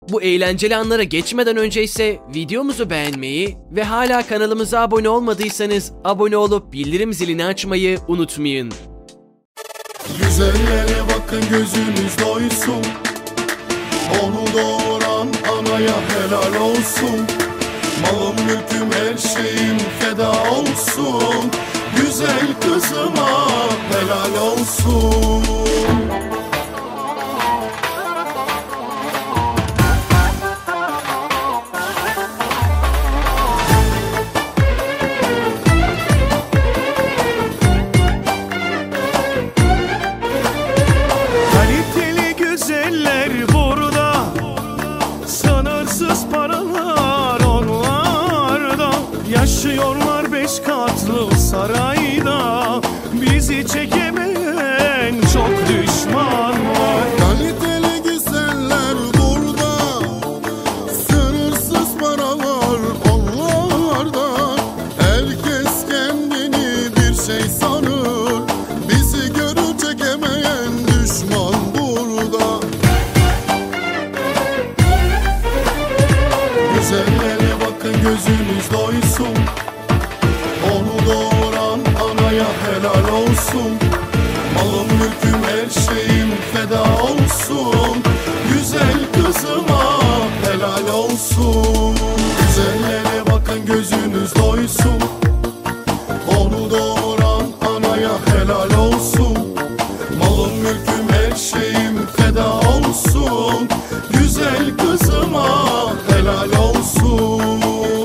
Bu eğlenceli anlara geçmeden önce ise videomuzu beğenmeyi ve hala kanalımıza abone olmadıysanız abone olup bildirim zilini açmayı unutmayın. Güzellere bakın gözünüz doysun, onu doğuran anaya helal olsun. Malım mülküm her şeyim feda olsun, güzel kızıma helal olsun. Kaliteli güzeller burada, sınırsız paralar onlarda. Yaşıyorlar 5 katlı sarayda, bizi çekemeyen çok düşman var. Kaliteli güzeller burada, sınırsız paralar onlarda. Herkes kendini bir şey sanır, bizi görür çekemeyen düşman burada. Güzellere bakın gözünüz doysun, onu doğuran anaya helal olsun. Malım mülküm her şeyim feda olsun, güzel kızıma helal olsun. Güzellere bakın gözünüz doysun, onu doğuran anaya helal olsun. Malım mülküm her şeyim feda olsun, güzel kızıma helal olsun.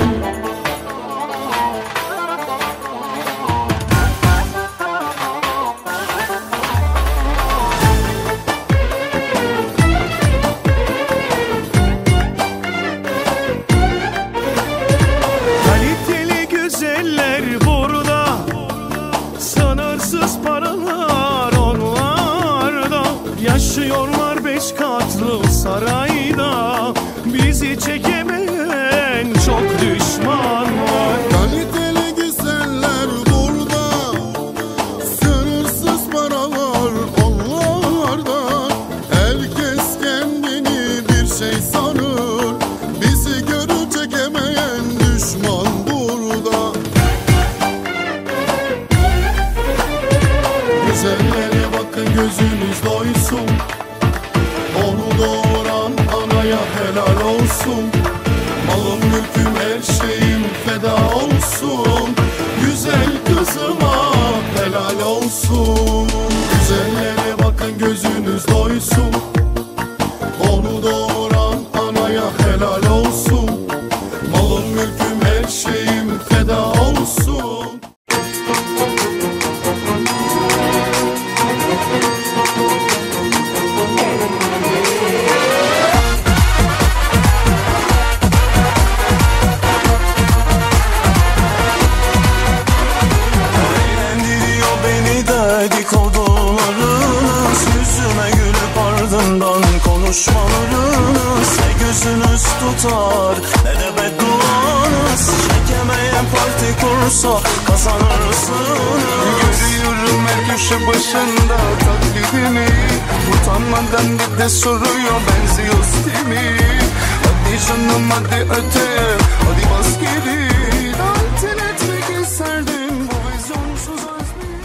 Kaliteli güzeller burada, sınırsız paralar onlarda. Yaşıyorlar 5 katlı sarayda, bizi çekemeyen çok düşman var. Kaliteli güzeller burada, sınırsız paralar onlarda. Herkes kendini bir şey sanır, bizi görür çekemeyen düşman burada. Güzellere bakın gözünüz doysun, onu doğuran anaya helal olsun. Malım mülküm her şeyim feda olsun, güzel kızıma helal olsun. Güzellere bakın gözünüz doysun, onu doğuran anaya helal olsun. Malım mülküm her şeyim feda olsun. Eğlendiriyor beni dedikodularınız, yüzüme gülüp ardından konuşmalarınız. Ne gözünüz tutar ne de bedduanız, çekemeyen parti kursa kazanırsınız. Görüyorum her köşe başında taklidini, utanmadan bir de soruyor benziyoruz değil mi? Hadi canım hadi öte, hadi bas geri. Dantel etmek isterdim bu vizyonsuz azmi.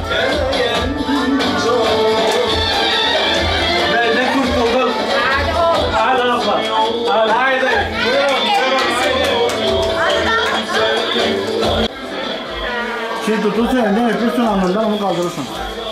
Benden kurtuldum. Hadi abla. Haydi. Şey tutursa elinden yapıyorsun anında onu kaldırırsın.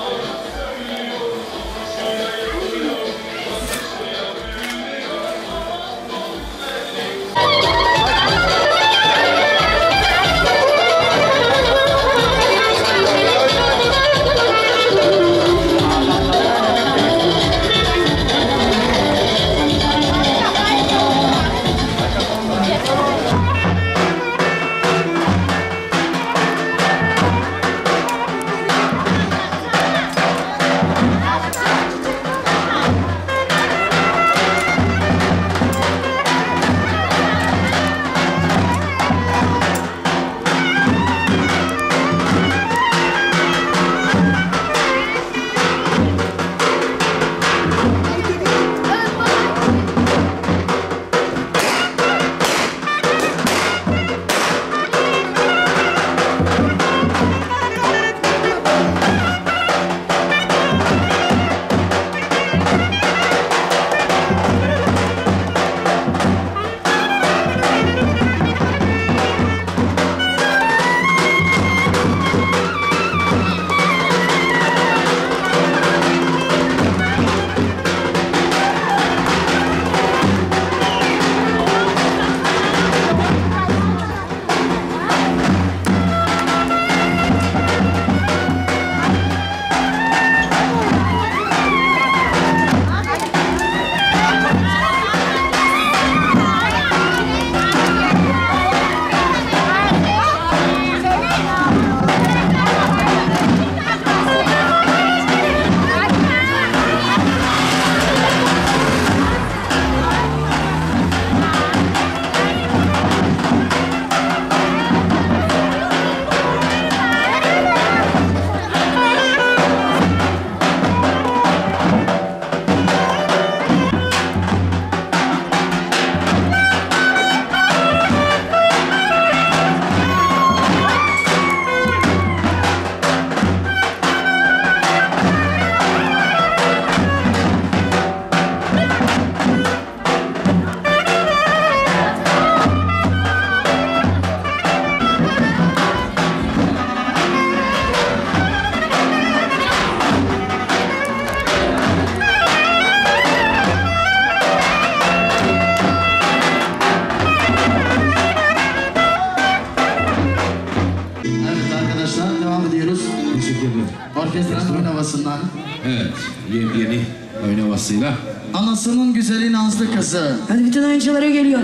Orkestranın oyun havasından. Evet, yeni oyun havasıyla. Anasının güzeli nazlı kızı. Hadi bütün oyunculara geliyor.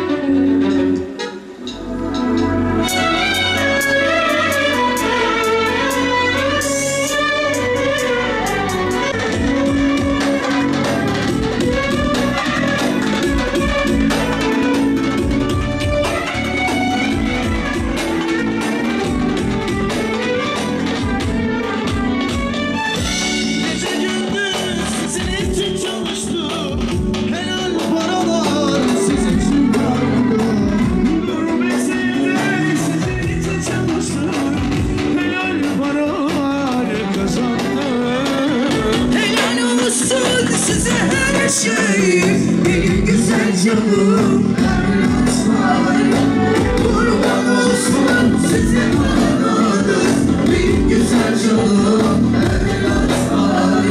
Benim güzel canım evlatlar, kurban olsun size ananız. Benim güzel canım evlatlar.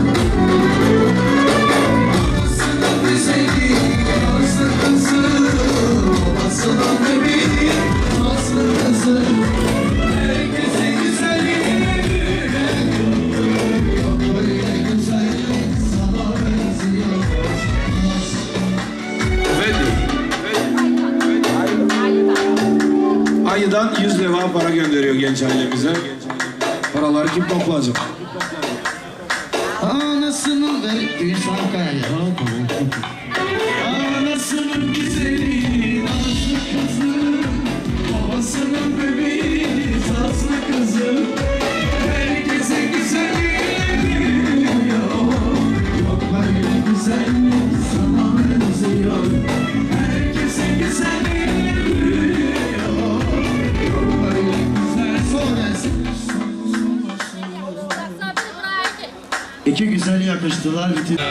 Anasının güzeli, nazlı kızı, babasının bebeği, nazlı kızı. Herkesin güzeli, yok böyle güzel, sana benziyor. Ayıdan 100 leva para gönderiyor genç ailemize. Paraları kim toplayacak? Anasının ve insan kayaya. Anasının güzeli, nazlı kızı, babasının bebeği, nazlı kızı. Herkese güzelliği yok böyle güzellik sana benziyor. Herkese güzelliği yok böyle güzel. güzel yakıştılar.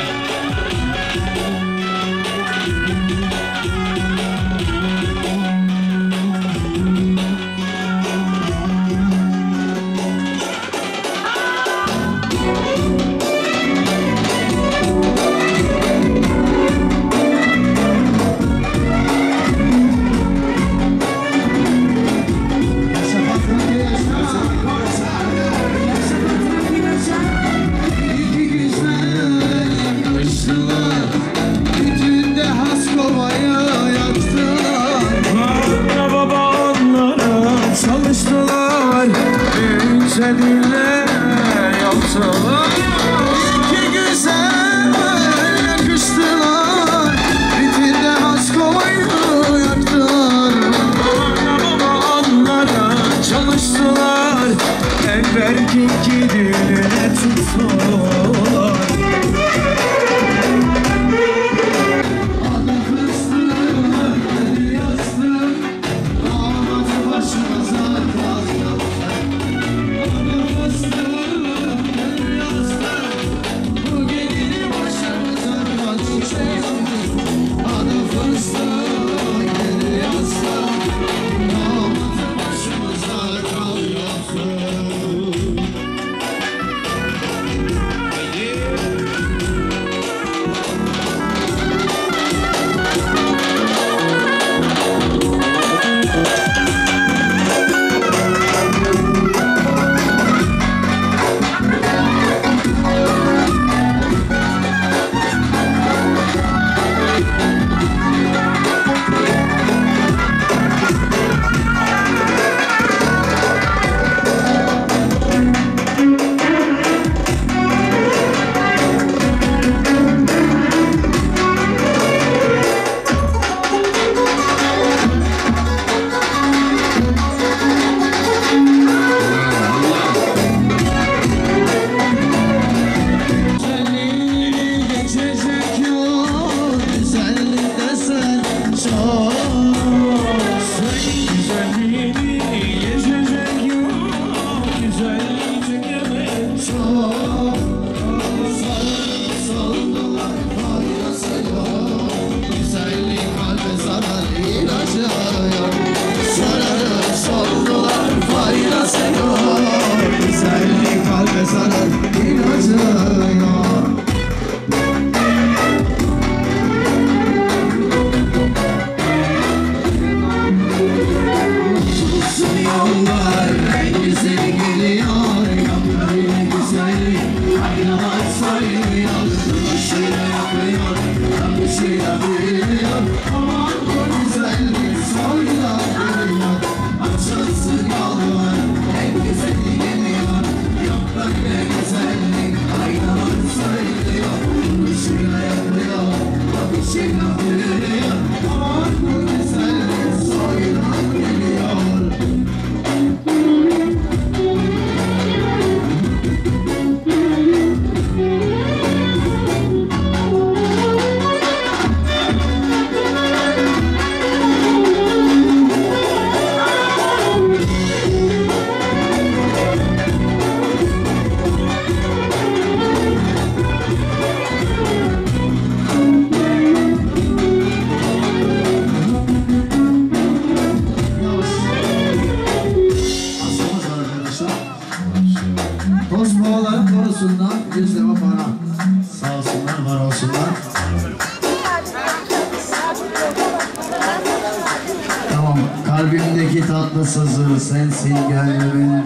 Kalbimdeki tatlı sızı sensin gönlümün.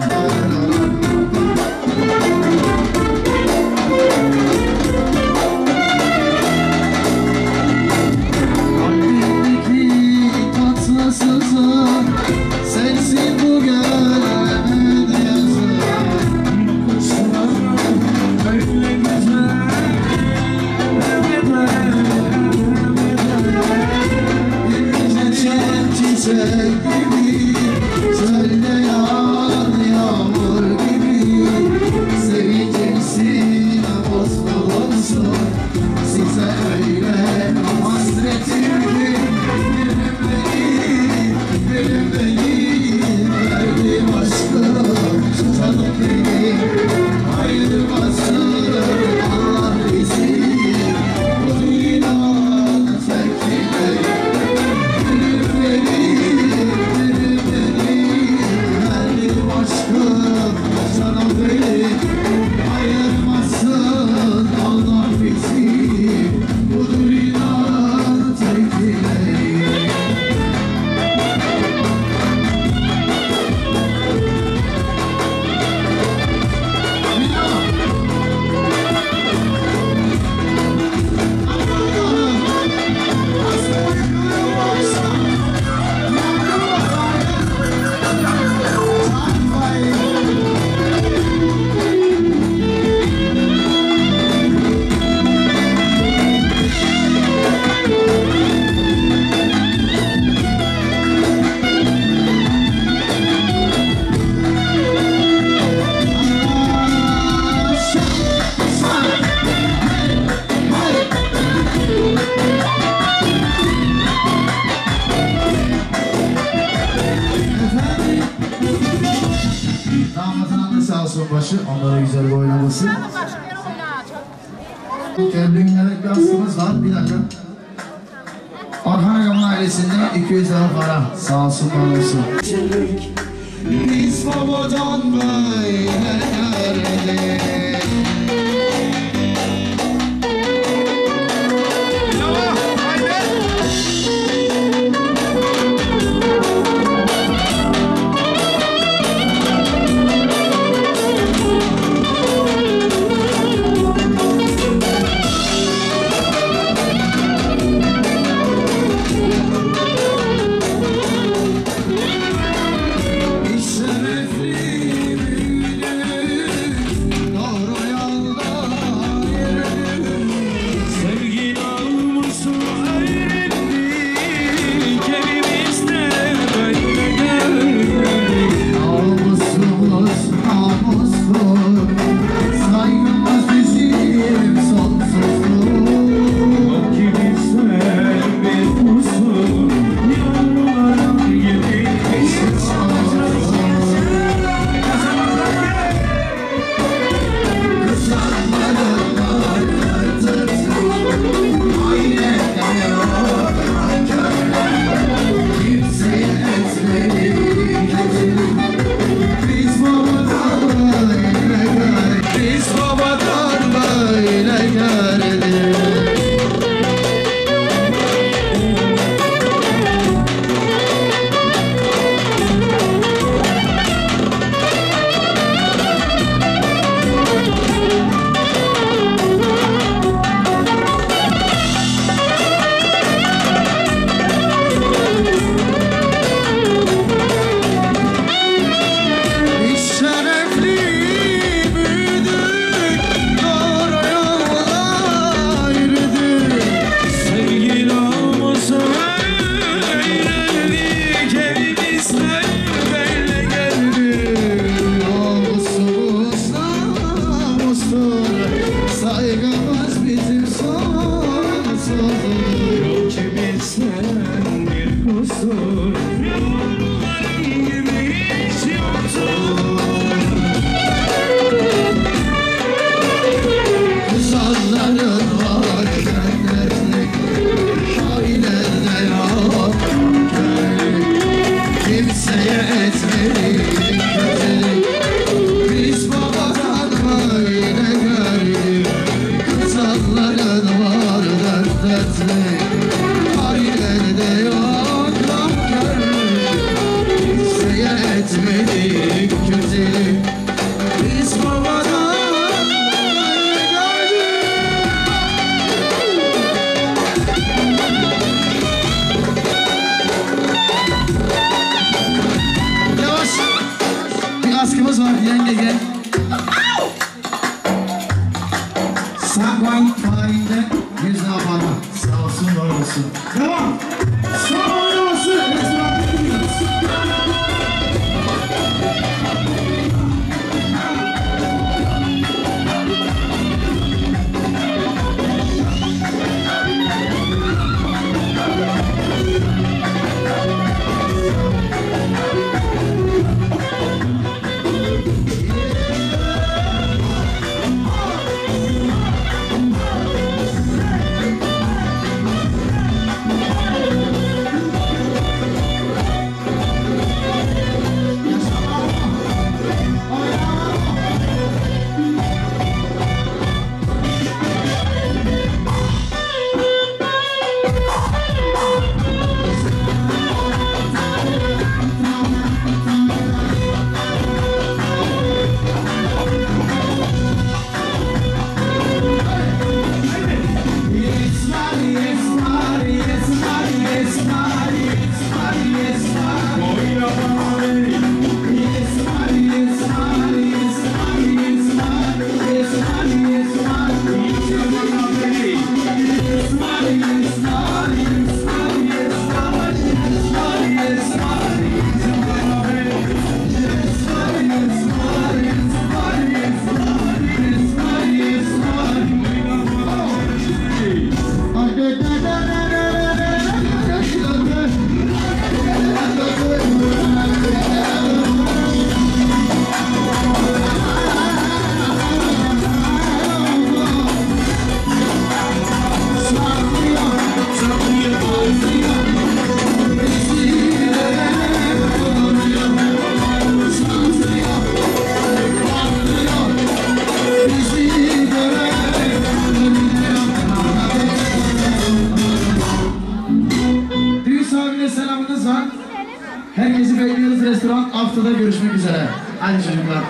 Kalbimdeki tatlı sızı sensin bu gönlümün yazı. Öyle güzel, çiçek gibi, çölde yağan yağmur gibi, seveceksin bozkır olsun, size öyle hasretim ki, gülüm beni, verdim aşkım, canım beni, ayrılmasın Allah. olsun başı, onlara güzel bir oynaması. Kendimlerek bir askımız var, bir dakika. Orhan Agam'ın ailesinde 200 lira para, sağ olsun var olsun. Biz babadan böyle geldik. Herkesi bekliyoruz restoran. Haftada görüşmek üzere. Hadi çocuklar.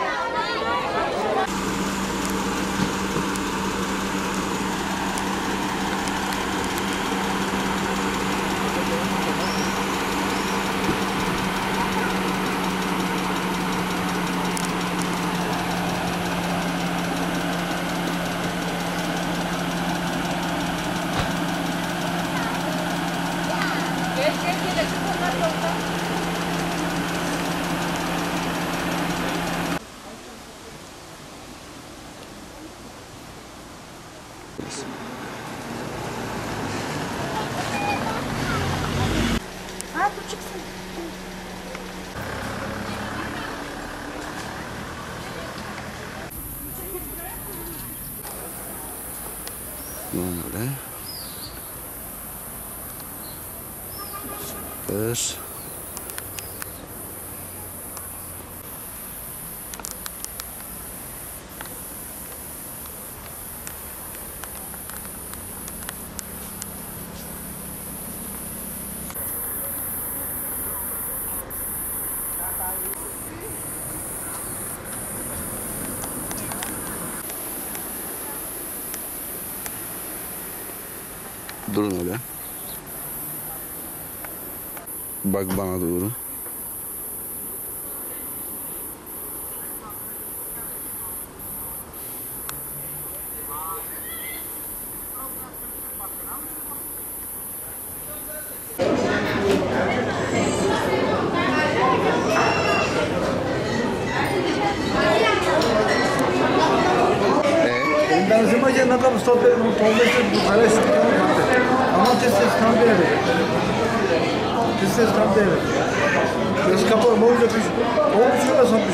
Böyle. Süper. Durun öyle. Bak bana doğru. Lazım acaba da Mustafa Bey'in bu karesi ama testes tam değerli. Testes tam değerli. Biraz kapalı mı olacak iş? Olmuş şöyle sanmış.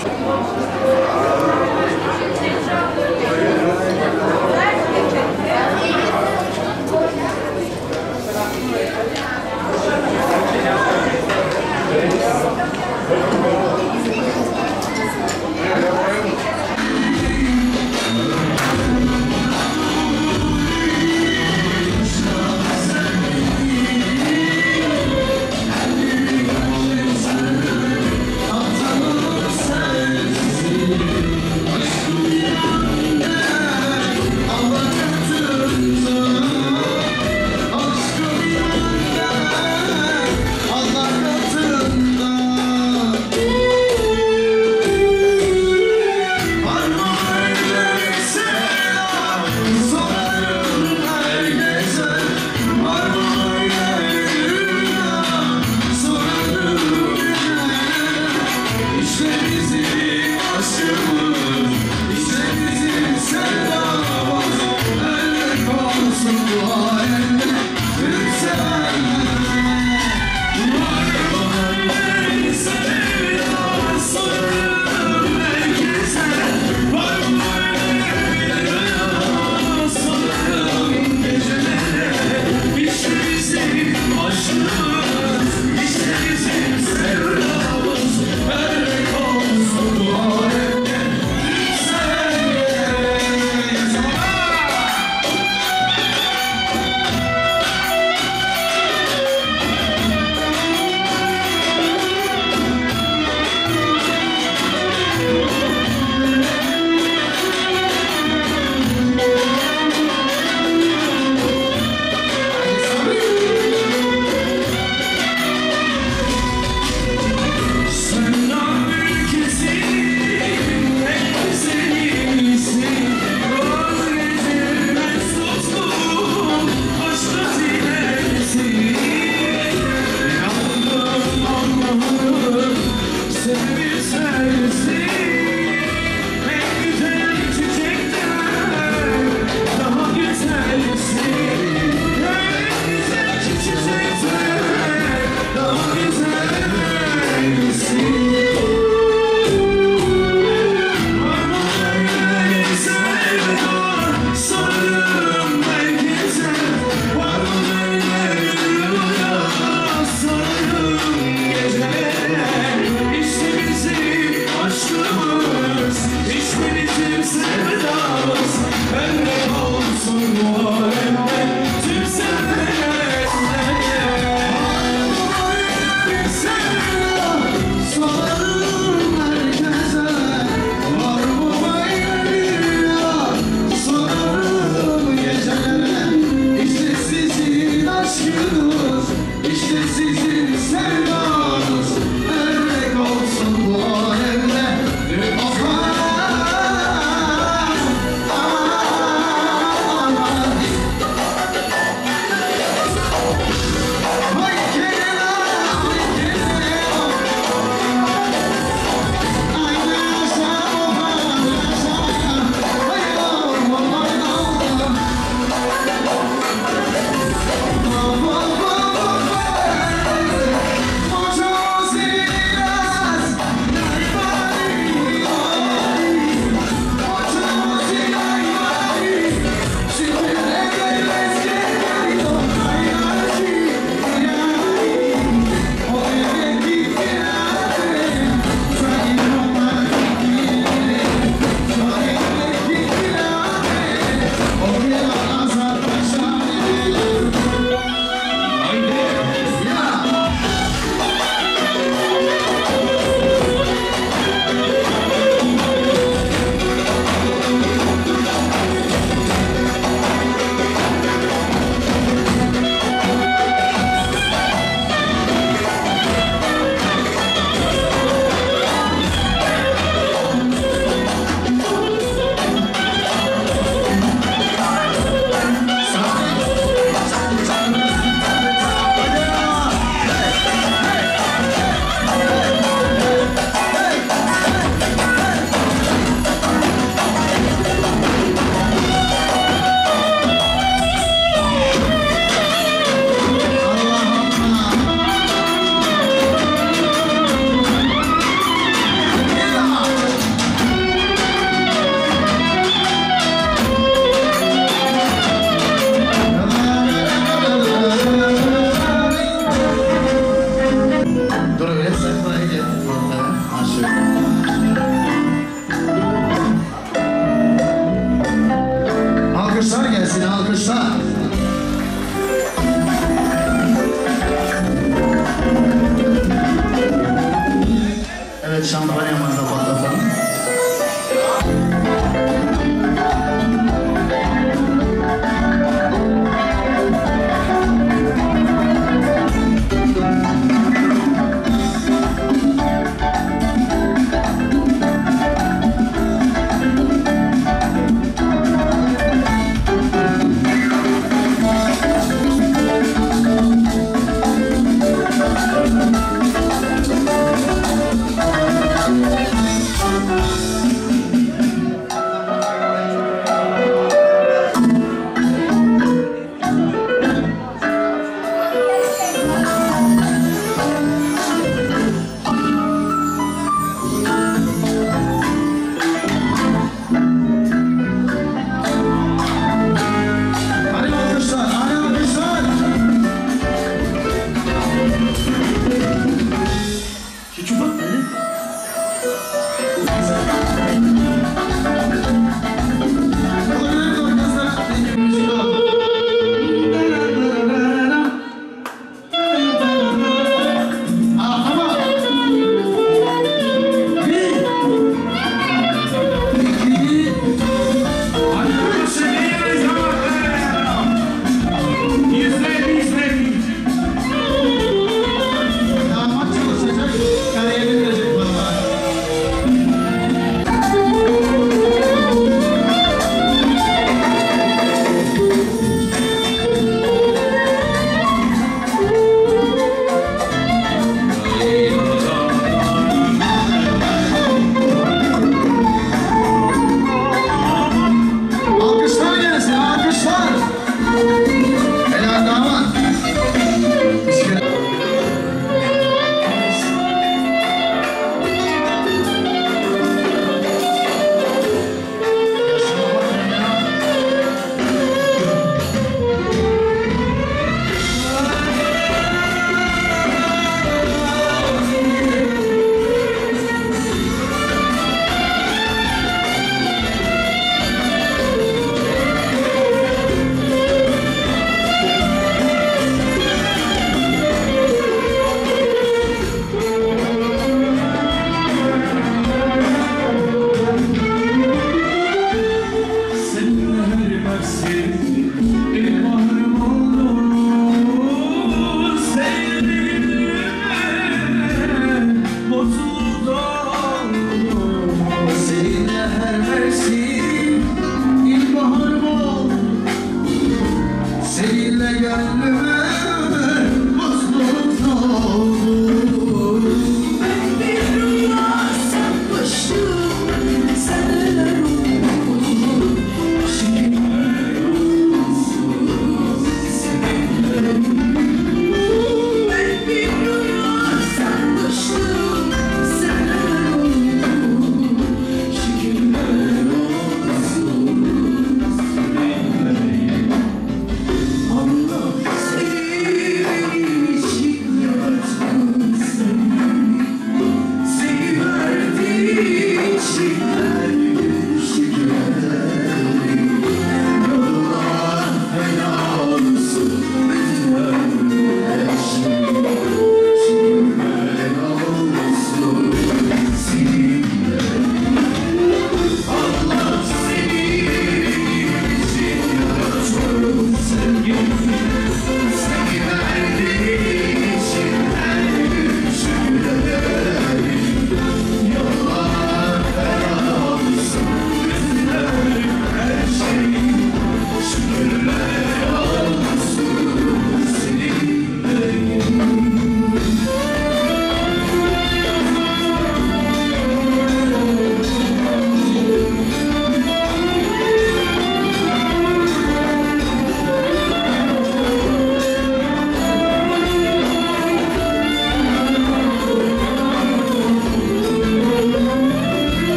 Şampanyamızda patlatalım.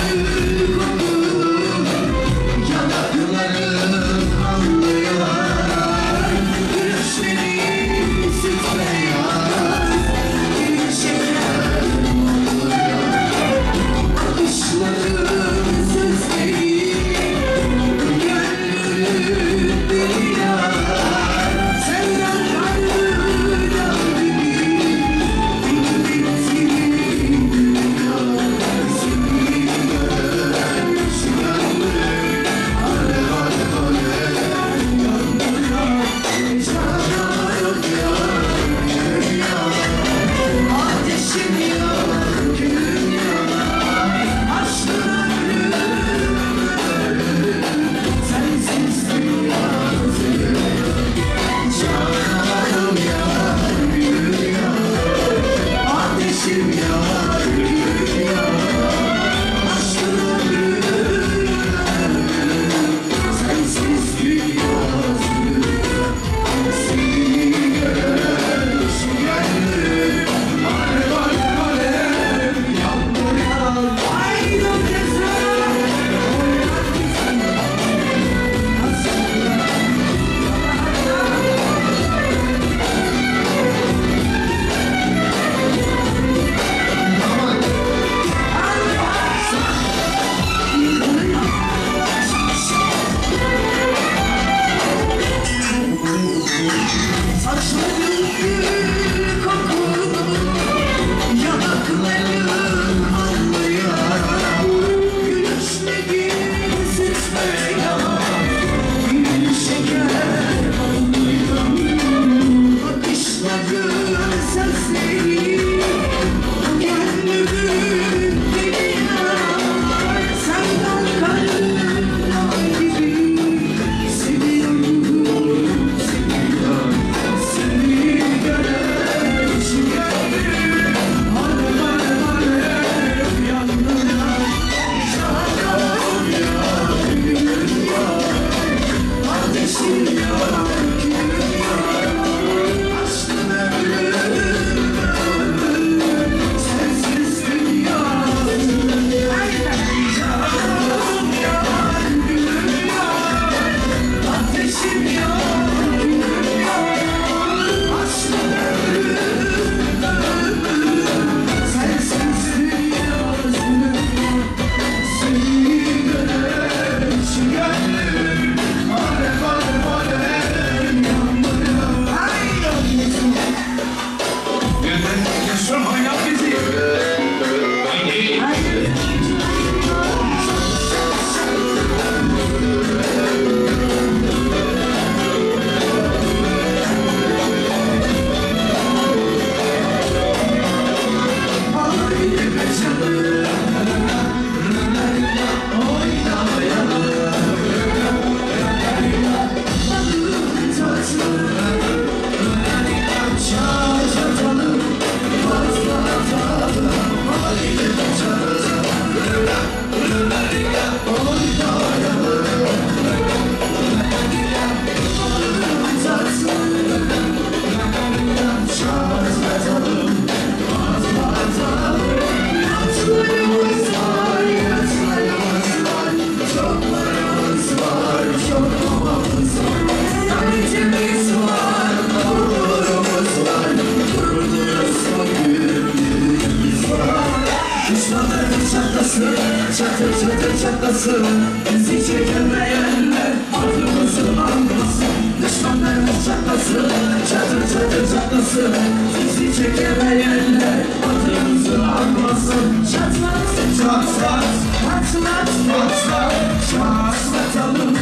çatır çatır çatlasın. Bizi çekemeyenler adımızı almasın. Düşmanlarımız çatlasın, çatır çatır çatlasın. Bizi çekemeyenler adımızı almasın. Çatlat, çatlat, patlat, patlat, çatlatalım,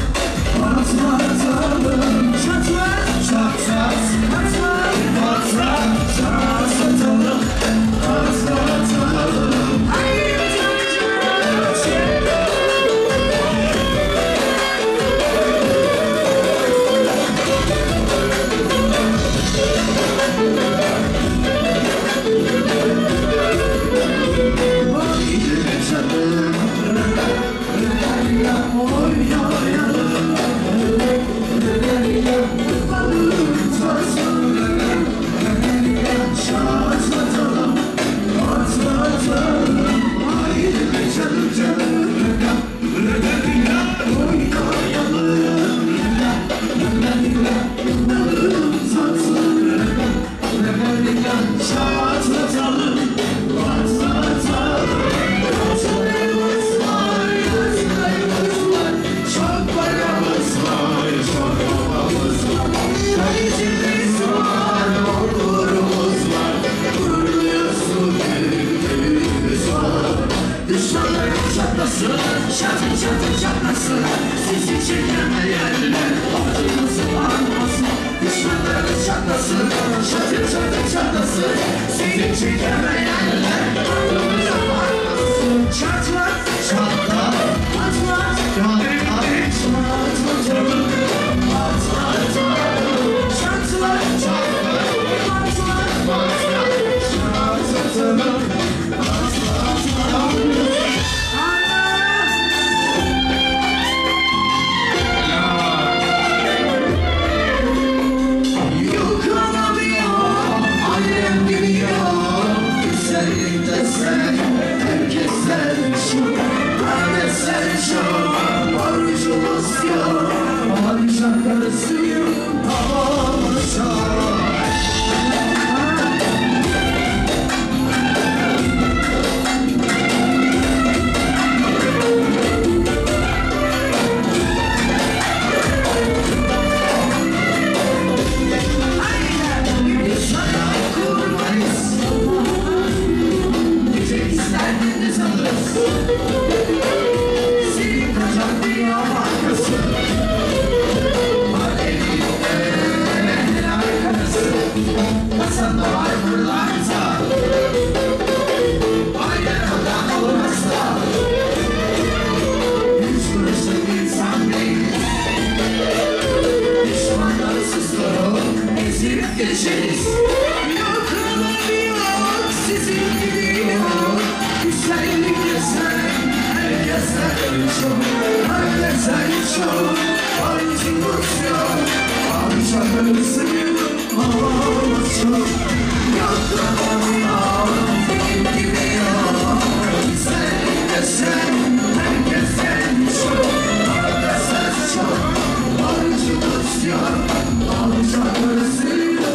patlatalım. Çatlat, çatlat, patlat, patlat, çatlatalım, patlatalım. Oh çatlasın, çatır çatır çatlasın. Sizi çekemeyenler acınızı anmasın. Düşmanları çatlasın, çatır çatır çatlasın. Sizi çekemeyenler acınızı anmasın. Çatlat, çatlat, patlat, çatlat, geçeriz. Yok kalanı yok, sizin gibi yok. Güzellikle sen, herkesten çok, herkesten çok. Acımız yok, alçaklarısı olmaz çok. Yok kalanı yok, sizin gibi yok. Güzellikle sen, herkesten çok, herkesten çok. Acımız yok, alçaklarısı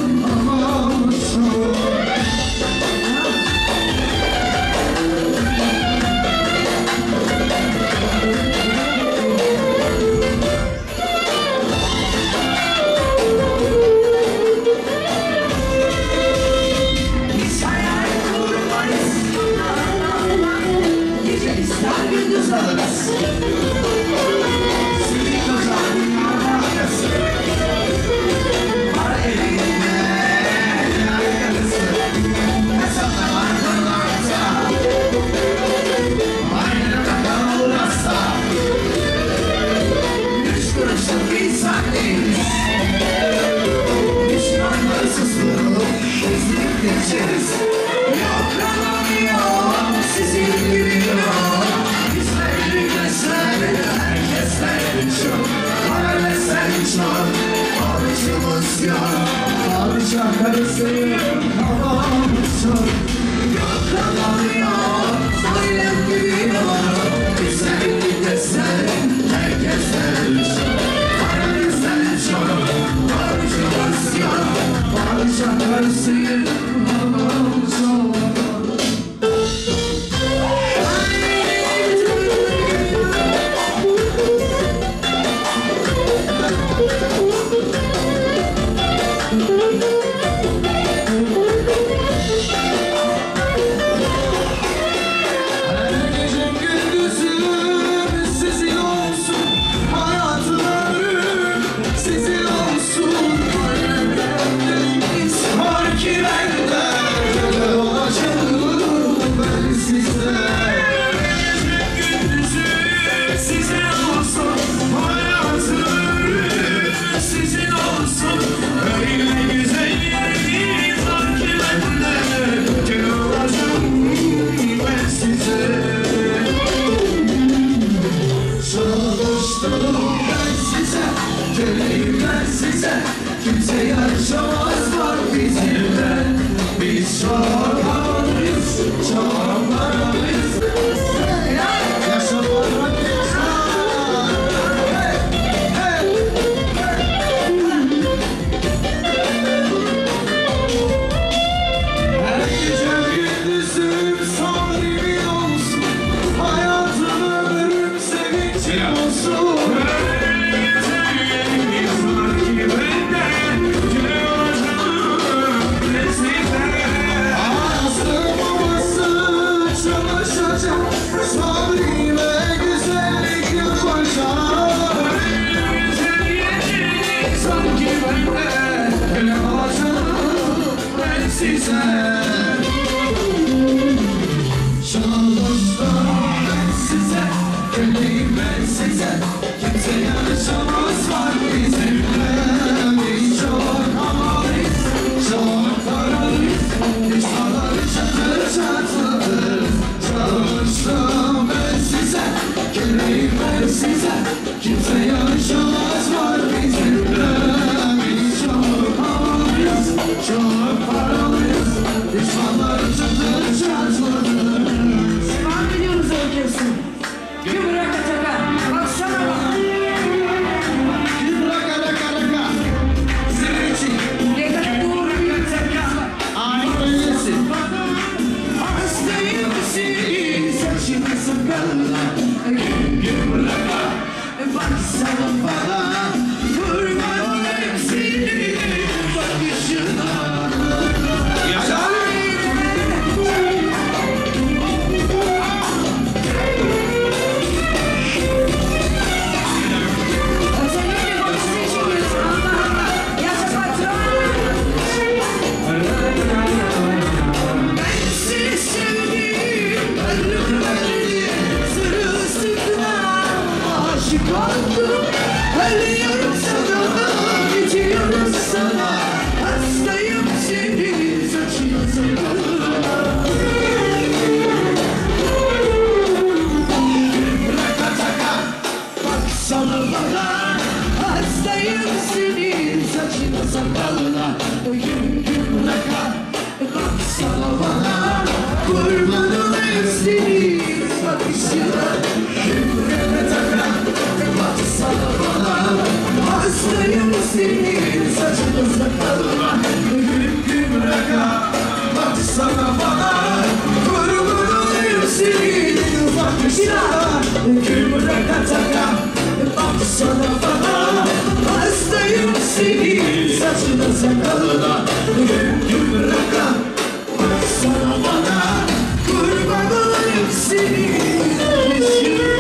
geçeriz. Yok kalanı yok, sizin gibi yok. Güzellikle sen, herkesten çok. Para ve sen çok, alıcımız yok. Alacak karısı yok, havamız çok. Yok kalanı yok, söylem gibi yok. Güzellikle sen, herkesten çok. Para ve sen çok, alıcımız yok. Alacak karısı yok. Kimse yaşamaz var bizimle. Biz çok havalıyız, çok havalıyız. Yaşamadan her gece gündüzüm sahibi olsun. Hayatım ömrüm sevincim olsun. size. Çalıştım ben size, geleyim ben size. Kimse yarışamaz var bizimle. Biz çok havalıyız, çok paralıyız. İnsanlar çatır çatır. Çalıştım ben size, geleyim ben size. Kimse yarışamaz var bizimle. Biz çok havalıyız, çok paralıyız. İnsanlar çatır çatır. Devam ediyoruz orkestra. Kübra Kataka, baksana bak. Kübra Kataka. Senin için. Ne kadar doğru bir Kataka. Ailesin. Hastayım senin saçını sakalına. Kübra baksana bana. Kurban hepsini bakışına. Ölüyorum sana, gidiyorum sana. Hastayım senin saçına sakalına. Baksana bana, hastayım senin saçına sakalına. Baksana bana, kurban olayım senin bakışına. Baksana bana, hastayım senin saçına sakalına. Baksana bana, kurban olayım senin bakışına. Baksana bana, hastayım senin saçına sakalına. Baksana bana, kurban olayım senin bakışına.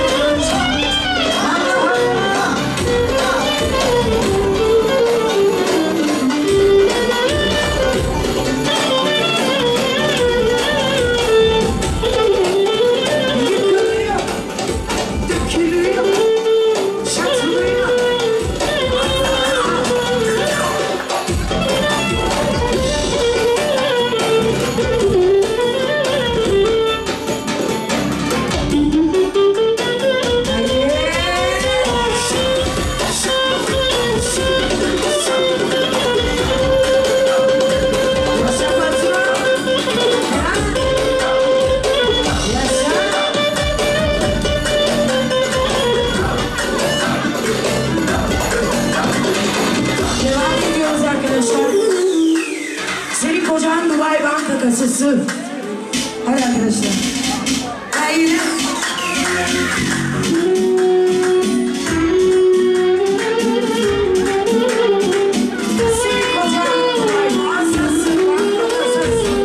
Senin kocan Dubai Banka kasası. Hadi arkadaşlar. Aynen. Senin kocan Dubai Bankası, banka kasası.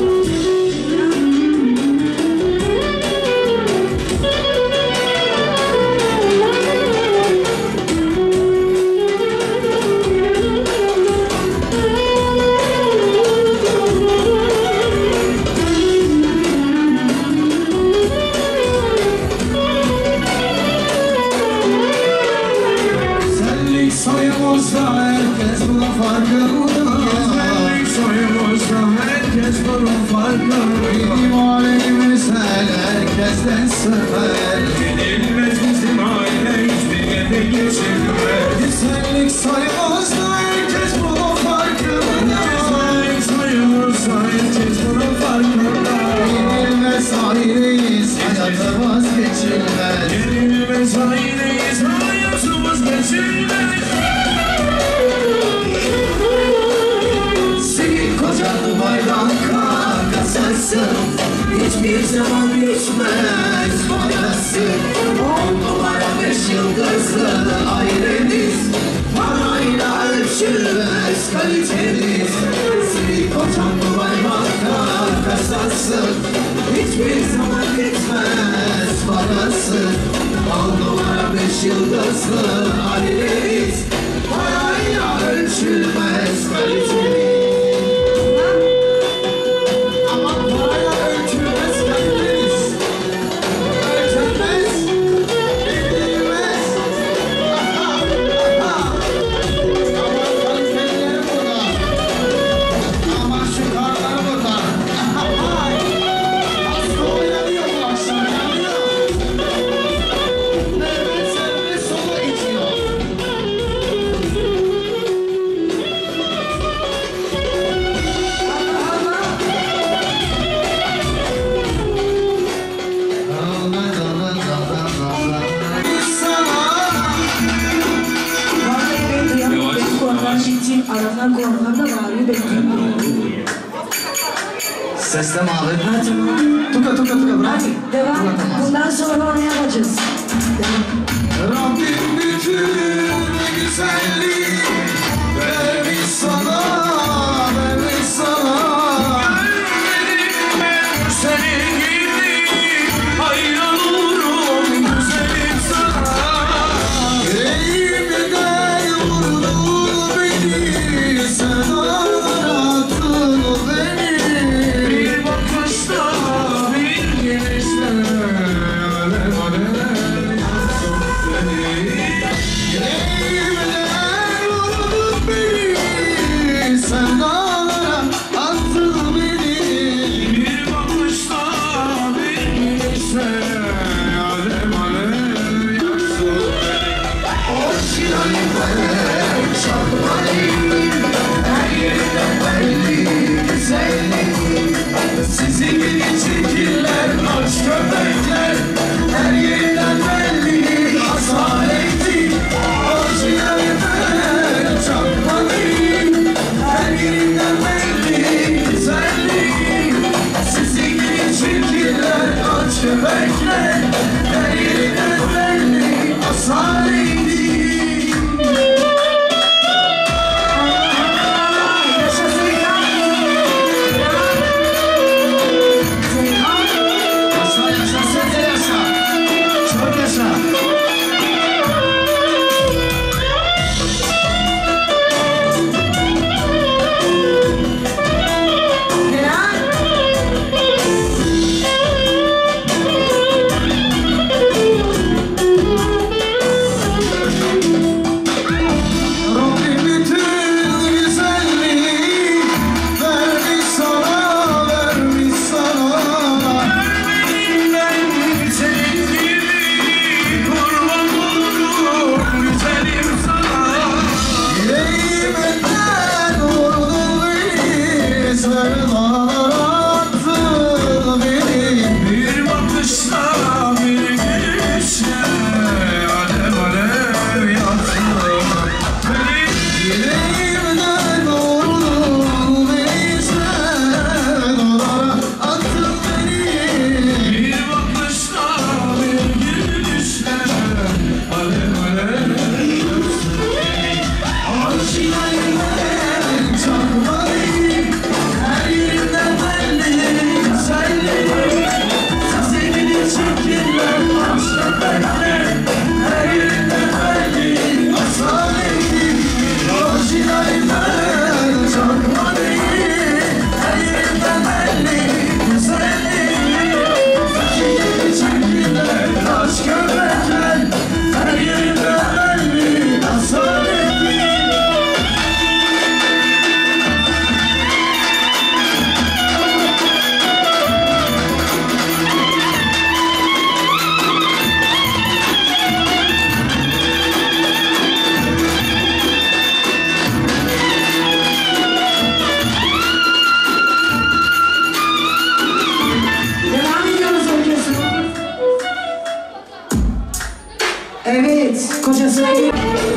Soyumuzda herkes bunun farkında. Güzellik soyumuzda herkes bunun farkında. Bizim ailemiz herkesten sıfır. Yenilmez bizim aile hiçbir yerde geçilmez. Güzellik soyumuzda herkes bunun farkında. Güzellik soyumuzda herkes bunun farkında. Yenilmez aileyiz, hayatı vazgeçilmez. Yenilmez aileyiz, hayatı vazgeçilmez. Senin kocan Dubai Banka kasası, hiçbir zaman bitmez parası. 10 numara 5 yıldızlı aileniz, parayla ölçülmez kaliteniz. Senin kocan Dubai Banka kasası, hiçbir zaman bitmez parası. 10 numara 5 yıldızlı aileniz, parayla ölçülmez kaliteniz. bağıranlar korkanlar da bağırıyor bekliyorum. Seslem abi. Hadi. Tuka bırak. Hadi devam. Bundan sonra onu yapacağız. Rabbim bütün güzelliği vermiş sana, vermiş sana. Görmedim ben senin gibi, hayran olurum güzelim sana. Yüreğimden vurdun beni, sen ağlattın beni. Bir bakışta bir gelişte alev alev. Sen dağlara attın beni. Bir bakışta bir gülüşle alev alev yaksın beni. Orijinal ben şarkılarım, her yerden belli güzellik. Sizin gibi çekirler, aç köpekler, her yerden belli asaleti. Orijinal ben şarkılarım, her yerinden belli güzellik. Sizin gibi çirkinler, aç köpekler, her yerinden belli asaleti. Evet, kocasına gir.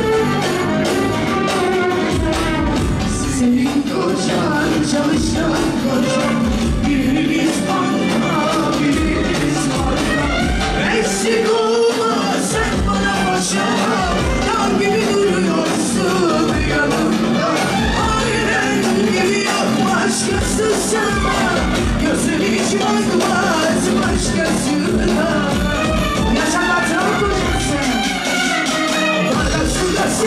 Senin kocan, çalışan kocan, birimiz banka, birimiz banka. Eksik olma sen bana boşa, dağ gibi duruyorsun yanımda. Aynen gibi yok başkası sana, gözün hiç bakmaz başkasına. Yaşamak çok kocasın.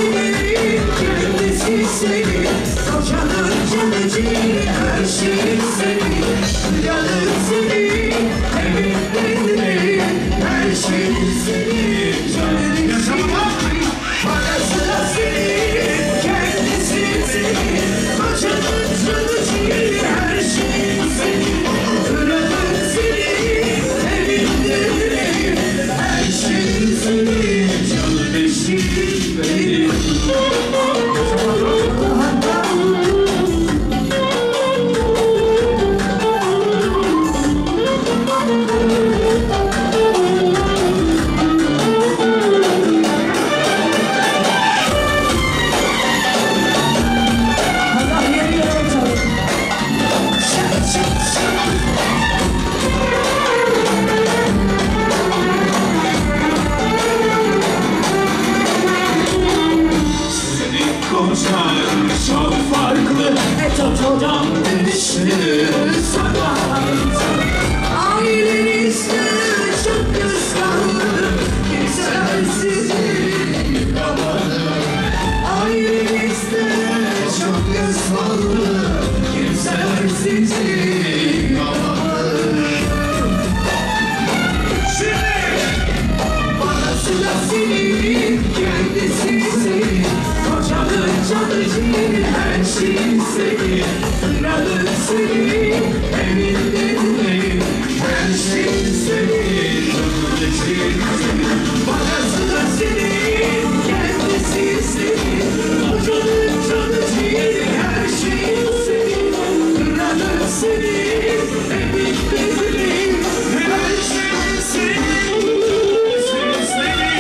Parası da senin, kendisi senin. Hocanın canı ciğeri, her şeyin senin. Kralı senin, evin bezinin. Her şeyin senin, senin senin.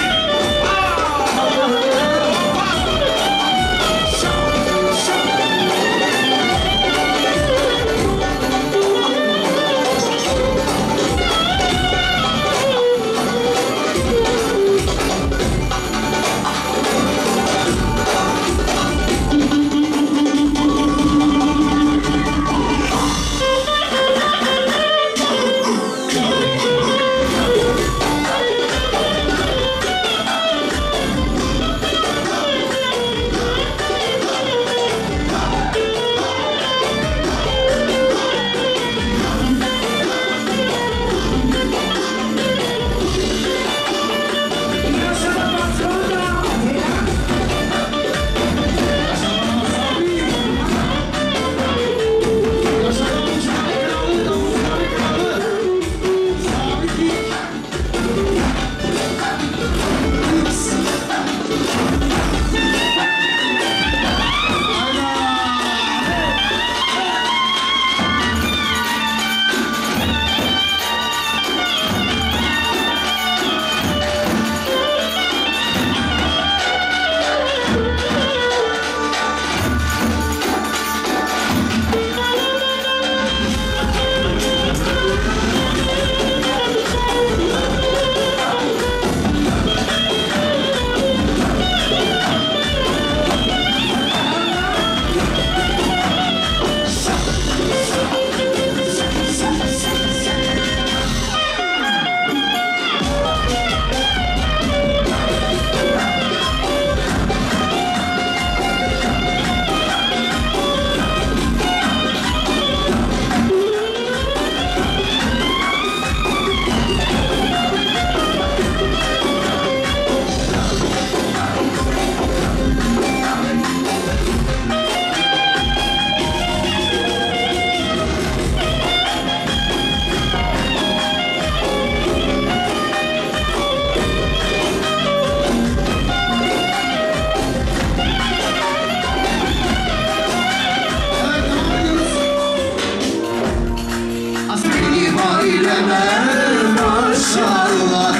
Maşallah,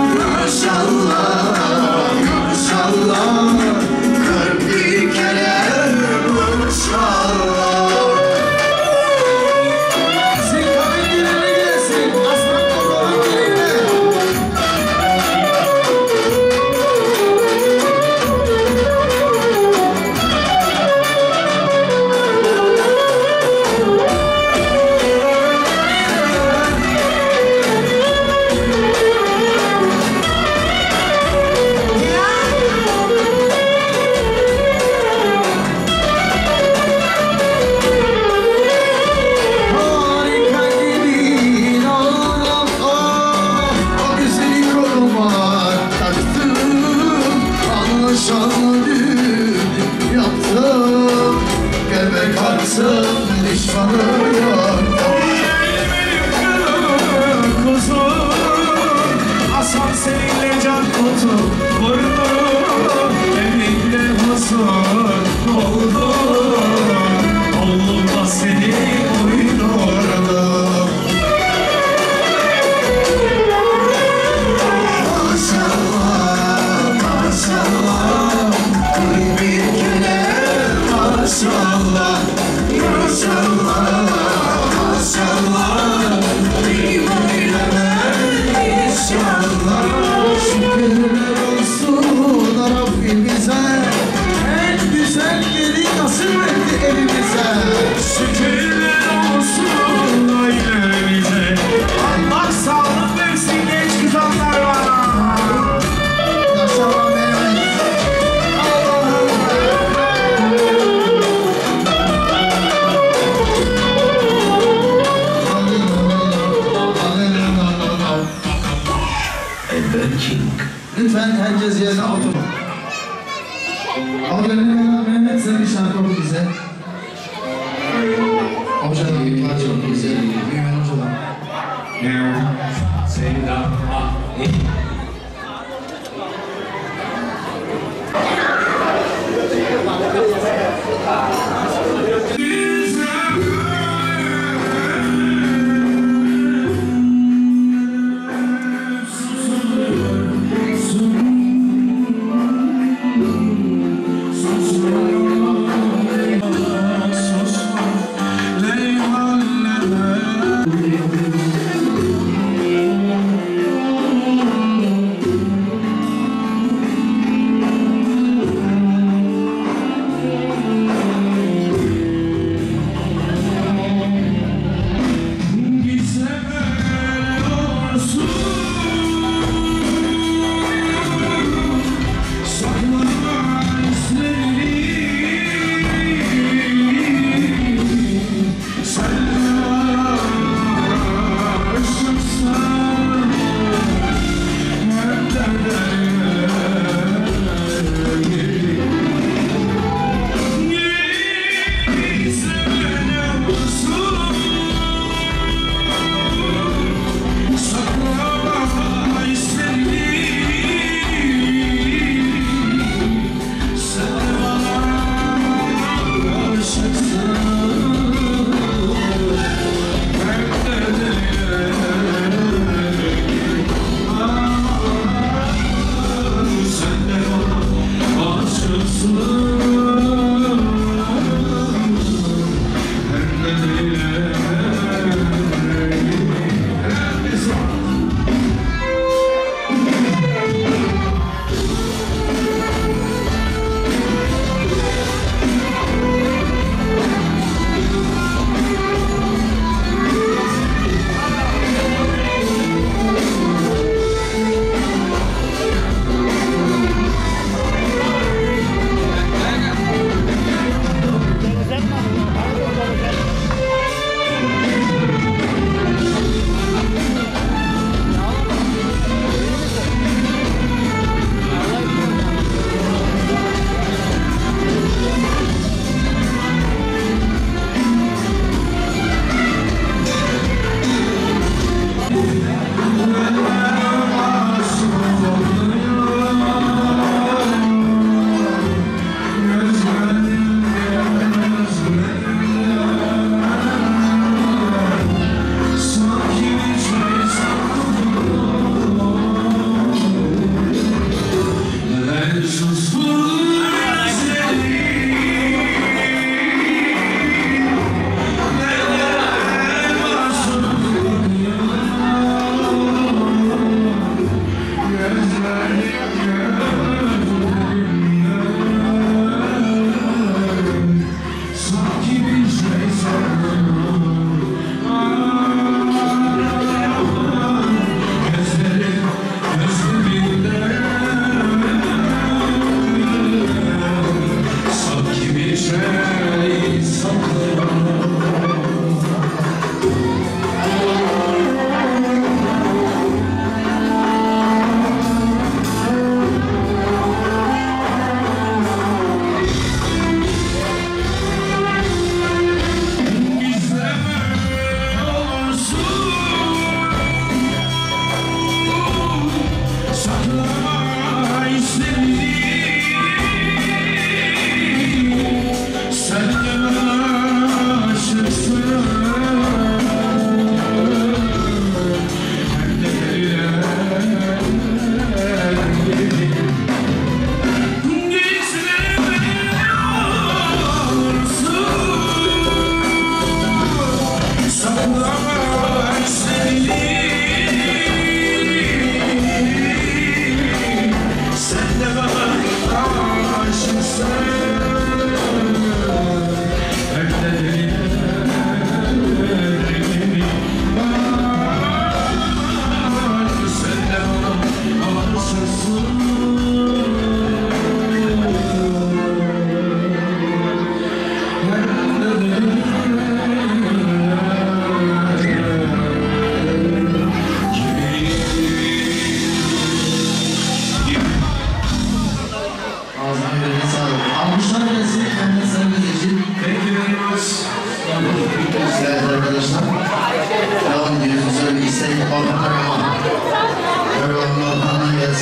maşallah, maşallah. 41 kere maşallah. Zikayın ileri gelsin, aslan babanın eline. Aslan seninle can kutu vurdu, eminle huzur oldu. Oğlum da seni uydurdu. Maşallah, maşallah, 41 kere maşallah, maşallah, maşallah. Bir bayrama inşallah. Şükürler olsun Rabbimize, en güzel yeri nasip etti evimize. Şükürler olsun ailemize. Allah sağlık versin genç kızanlar var. Yaşama Mehmet. Lütfen herkes yerine oturun. Ağabeyler Mehmet sen bir şarkı oku bize. Hocadan bir parça oku bize. Mehmet hocadan. Sevda,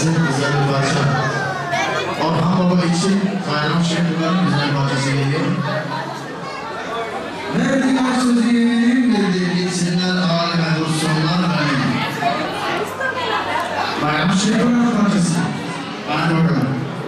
gelsin güzel bir parça. Orhan Baba için Bayram Şefika'nın güzel parçası geliyor. Verdiler sözü, dedi gitsinler aleme dursunlar benim. Bayram Şefika'nın parçası. Hadi bakalım.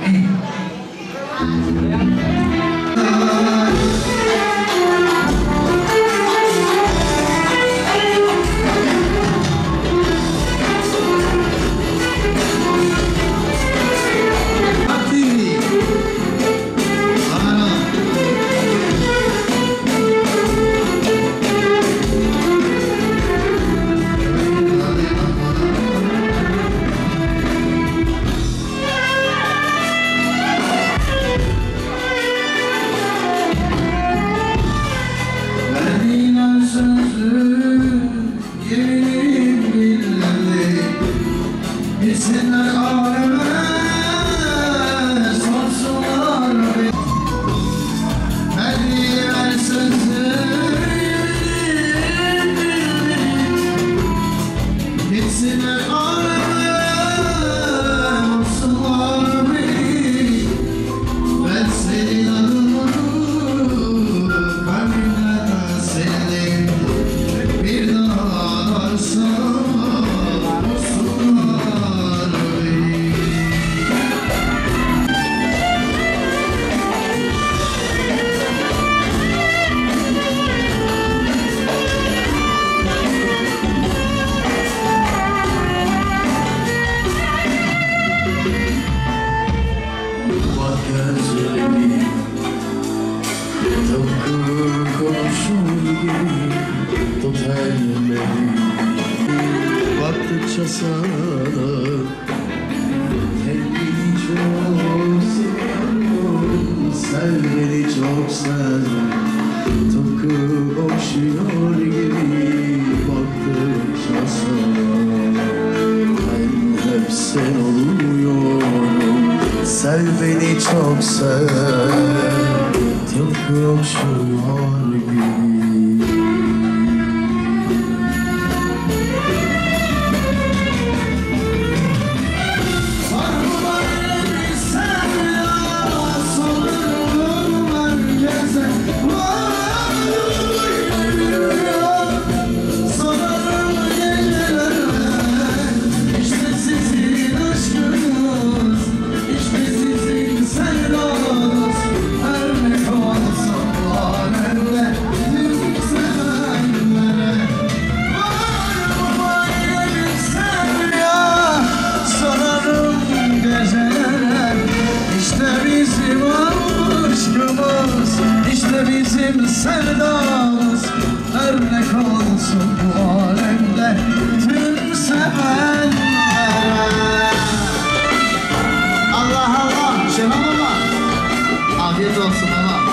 Baktıkça sana kendini çok seviyorum. Sen beni çok sev, tıpkı okşuyor gibi. Baktıkça sana ben hep sen oluyorum. Sev beni çok sev, tıpkı okşuyor gibi. Sevdamız örnek olsun bu alemde tüm sevenlere. Allah Allah, Şenol Baba. Afiyet olsun baba.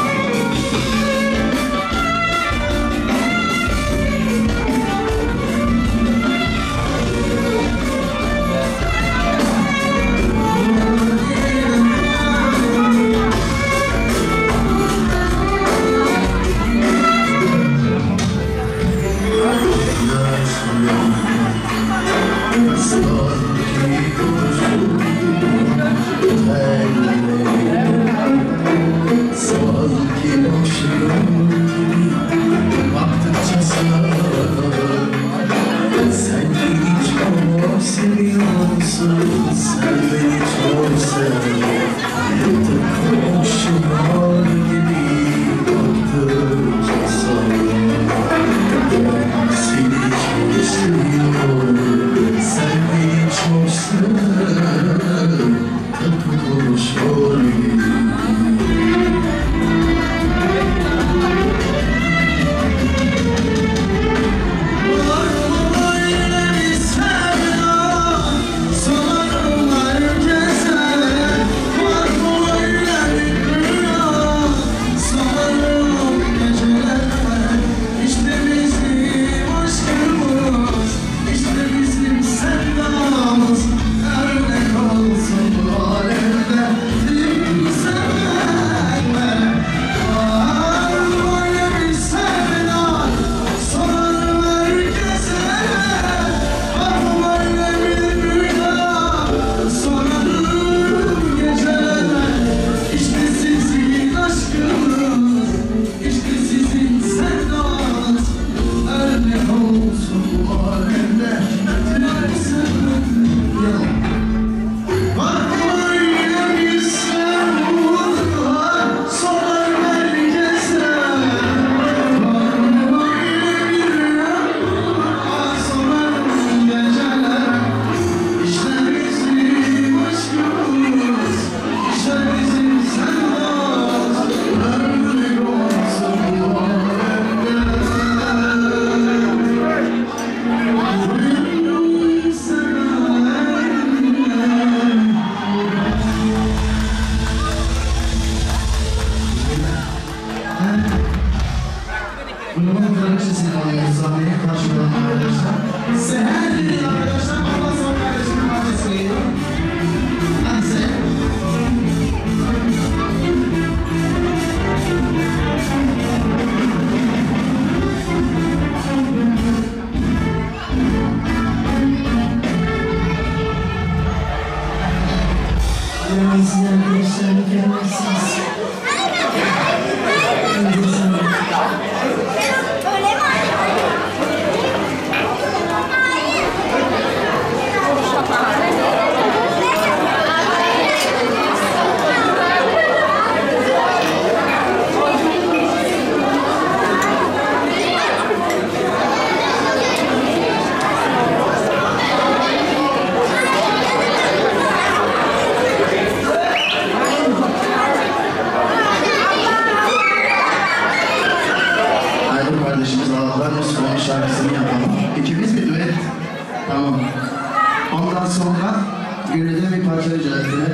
Şarkısını yapalım. İkimiz bir düet. Tamam. Ondan sonra Gönül'de bir parça rica ettiler.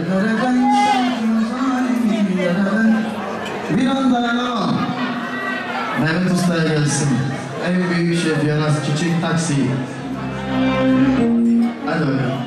Bir anda yana. Mehmet Usta'ya gelsin. En büyük şef Yaras Küçük Taksi. Hadi bakalım.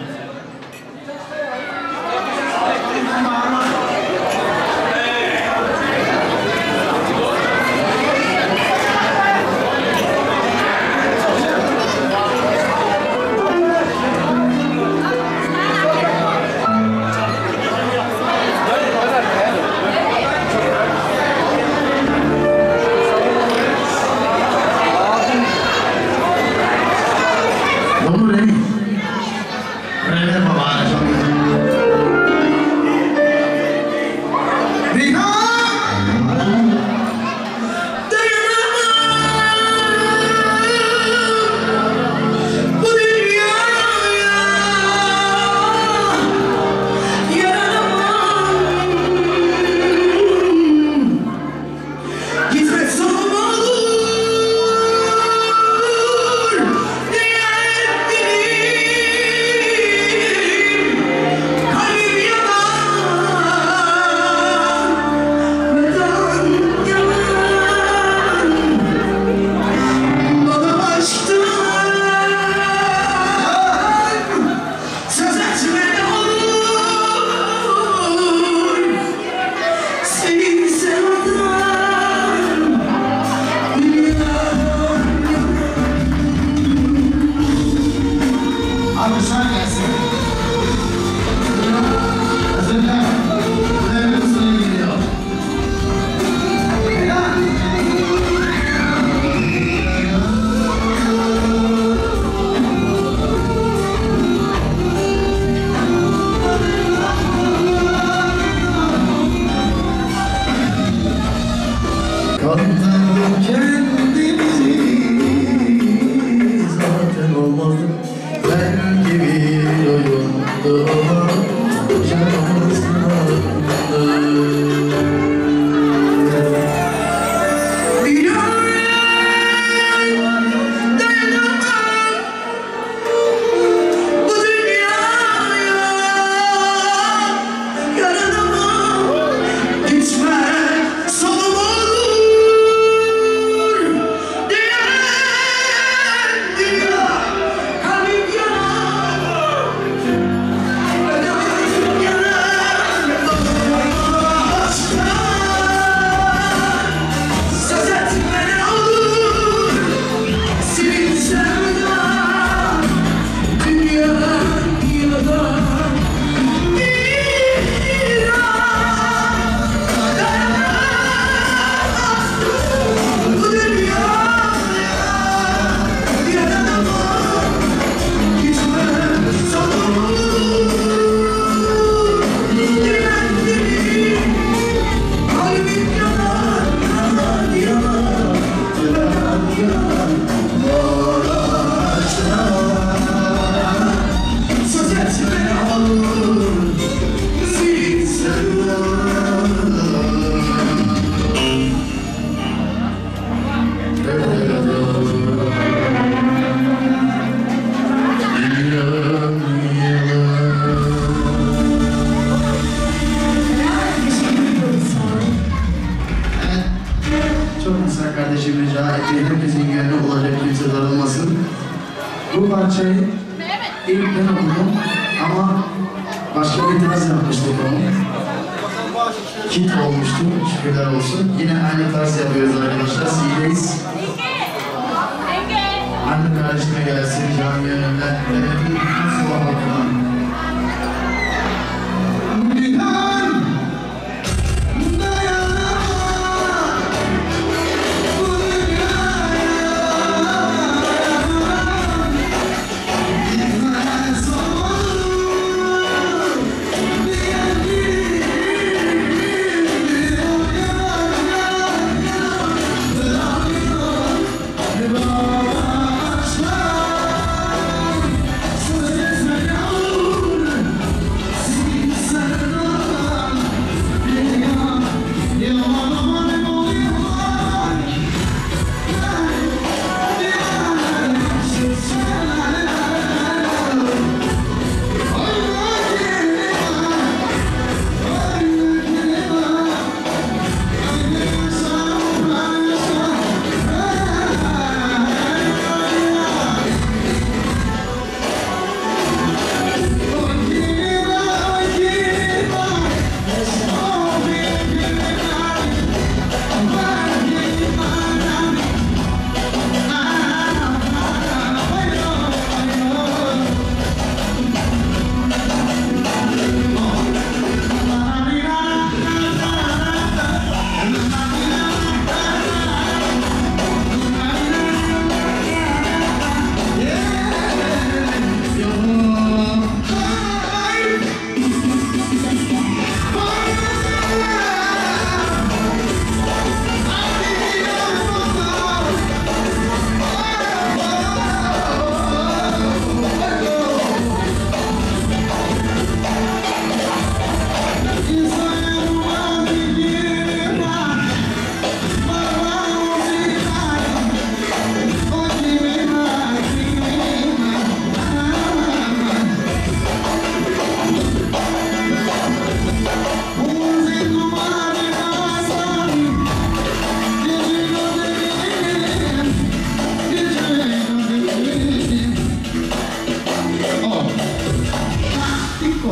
Bu parçayı ilk ben okudum ama başka bir tarz yapmıştık onu. Hit olmuştu, şükürler olsun. Yine aynı tarz yapıyoruz arkadaşlar, CD'yiz. Anne kardeşime gelsin, can gönüller, ve bütün su halkına.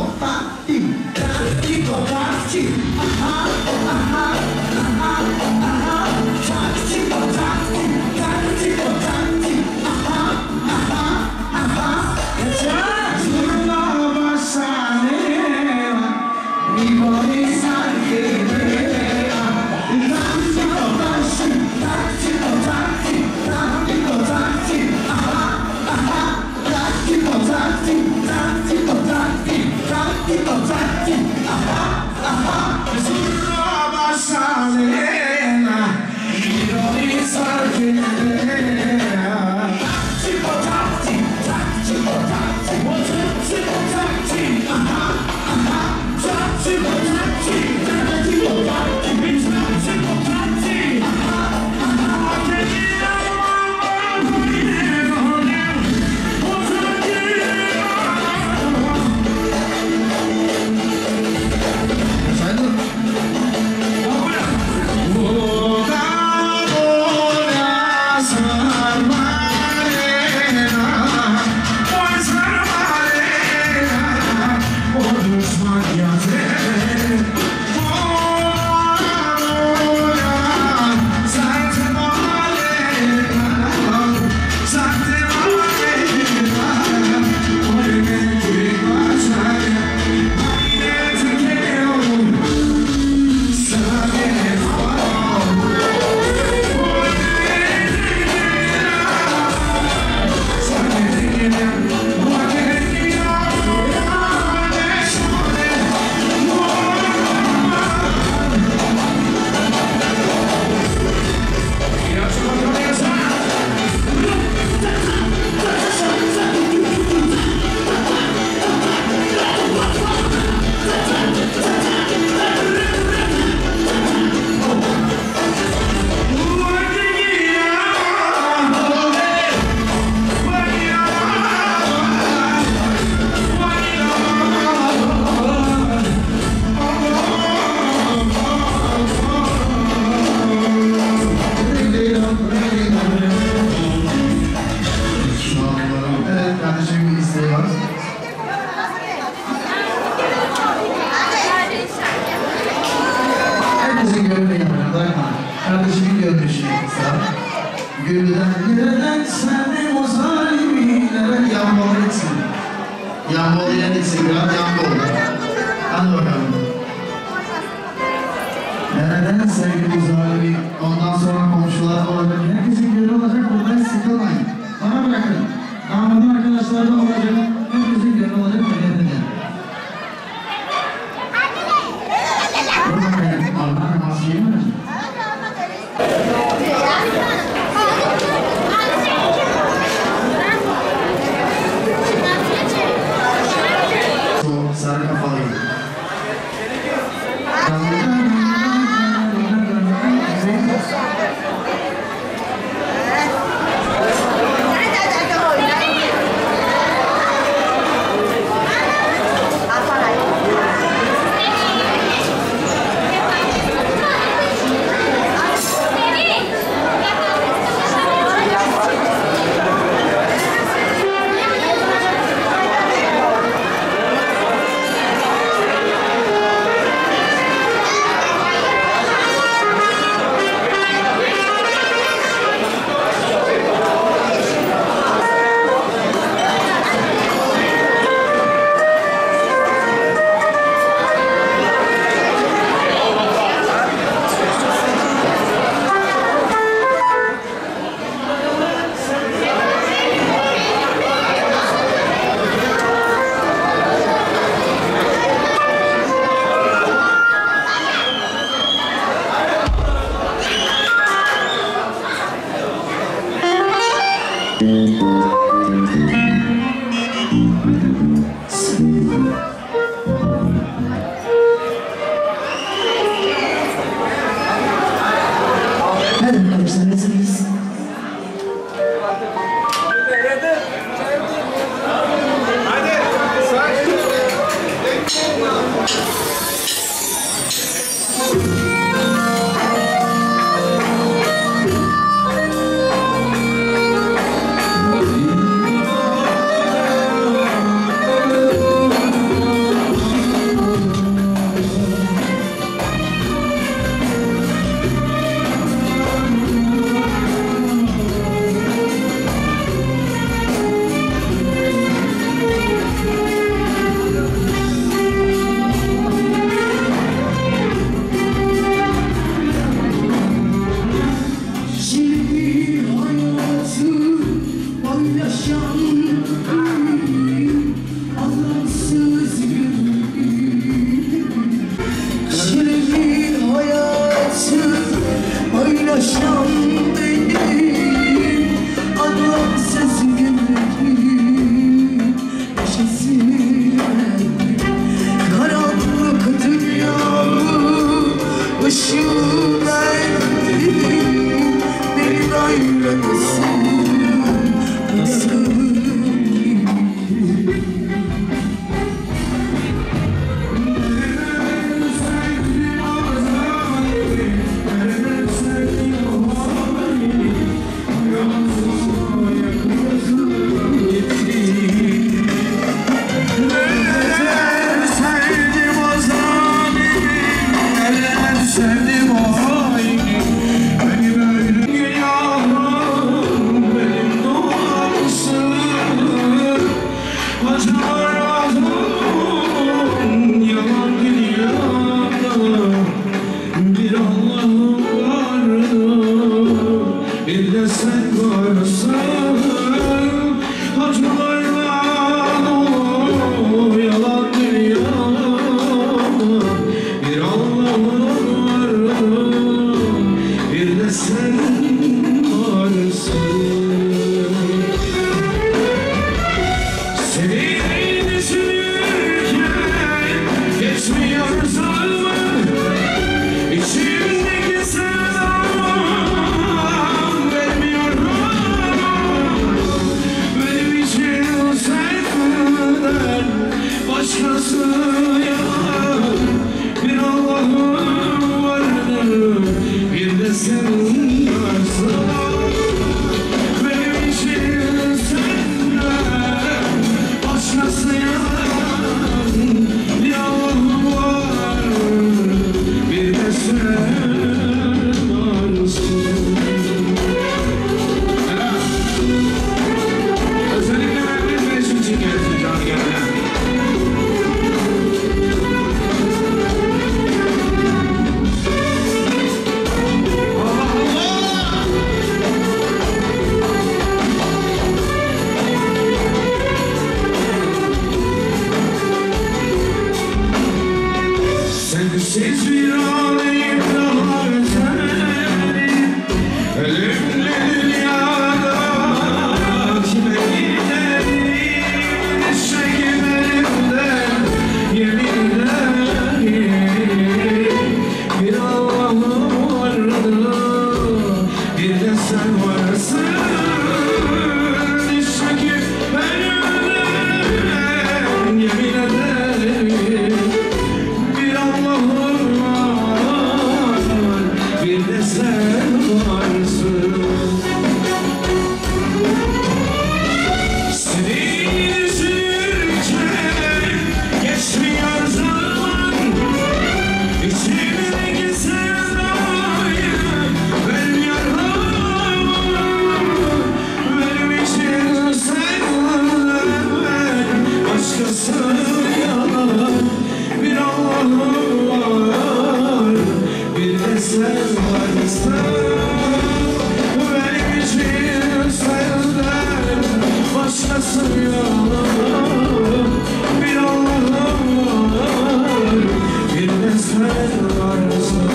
Kardeşimin görmüşü kısa. Gülden nereden seni o zalimlere yağmur etsin. Yağmur yen etsin, biraz yağmur. Hadi bakalım. Nereden sevgi bu zalimi? Ondan sonra komşular olacak. Herkesin gönlü olacak, buradan sıkılmayın. Bana bırakın. Damadın arkadaşlar da olacak. Herkesin gönlü olacak. Allah'ın maskeyi mi? Sarı kafalıyım. Sensiz bir ağlayıp dağlar senin ölümlü dünyada kime giderim eşeğim elimden yemin ederim bir Allah'ım vardı bir de sen varsın eşeğim elimden yemin ederim bir Allah'ım var bir de sen varsın. Seni üzülürken geçmiyor zaman İçimdeki sevdayı vermiyorum benim için senden başkası yok bir Allah'ım var bir de sen varsın benim için senden başkası yok bir Allah'ım var bir de sen varsın.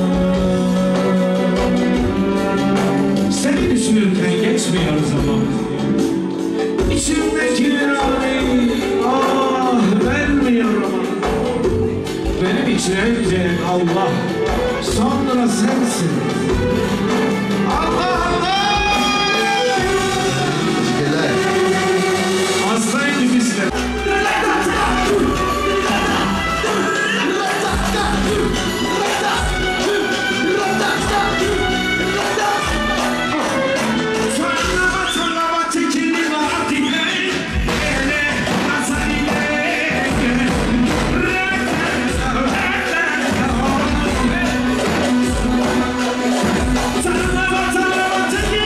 Seni düşünürken geçmiyor zaman İçimdeki rağbet vermiyor ama benim için önce Allah sonra sensin. Allah Allah. Hastaydı bizler. Take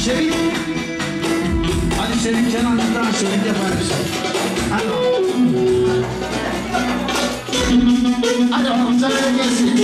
Şevik. Hadi Şevik kenarından Şevik yapar bir şey. Hadi bakalım. Hadi bakalım sana gelsin.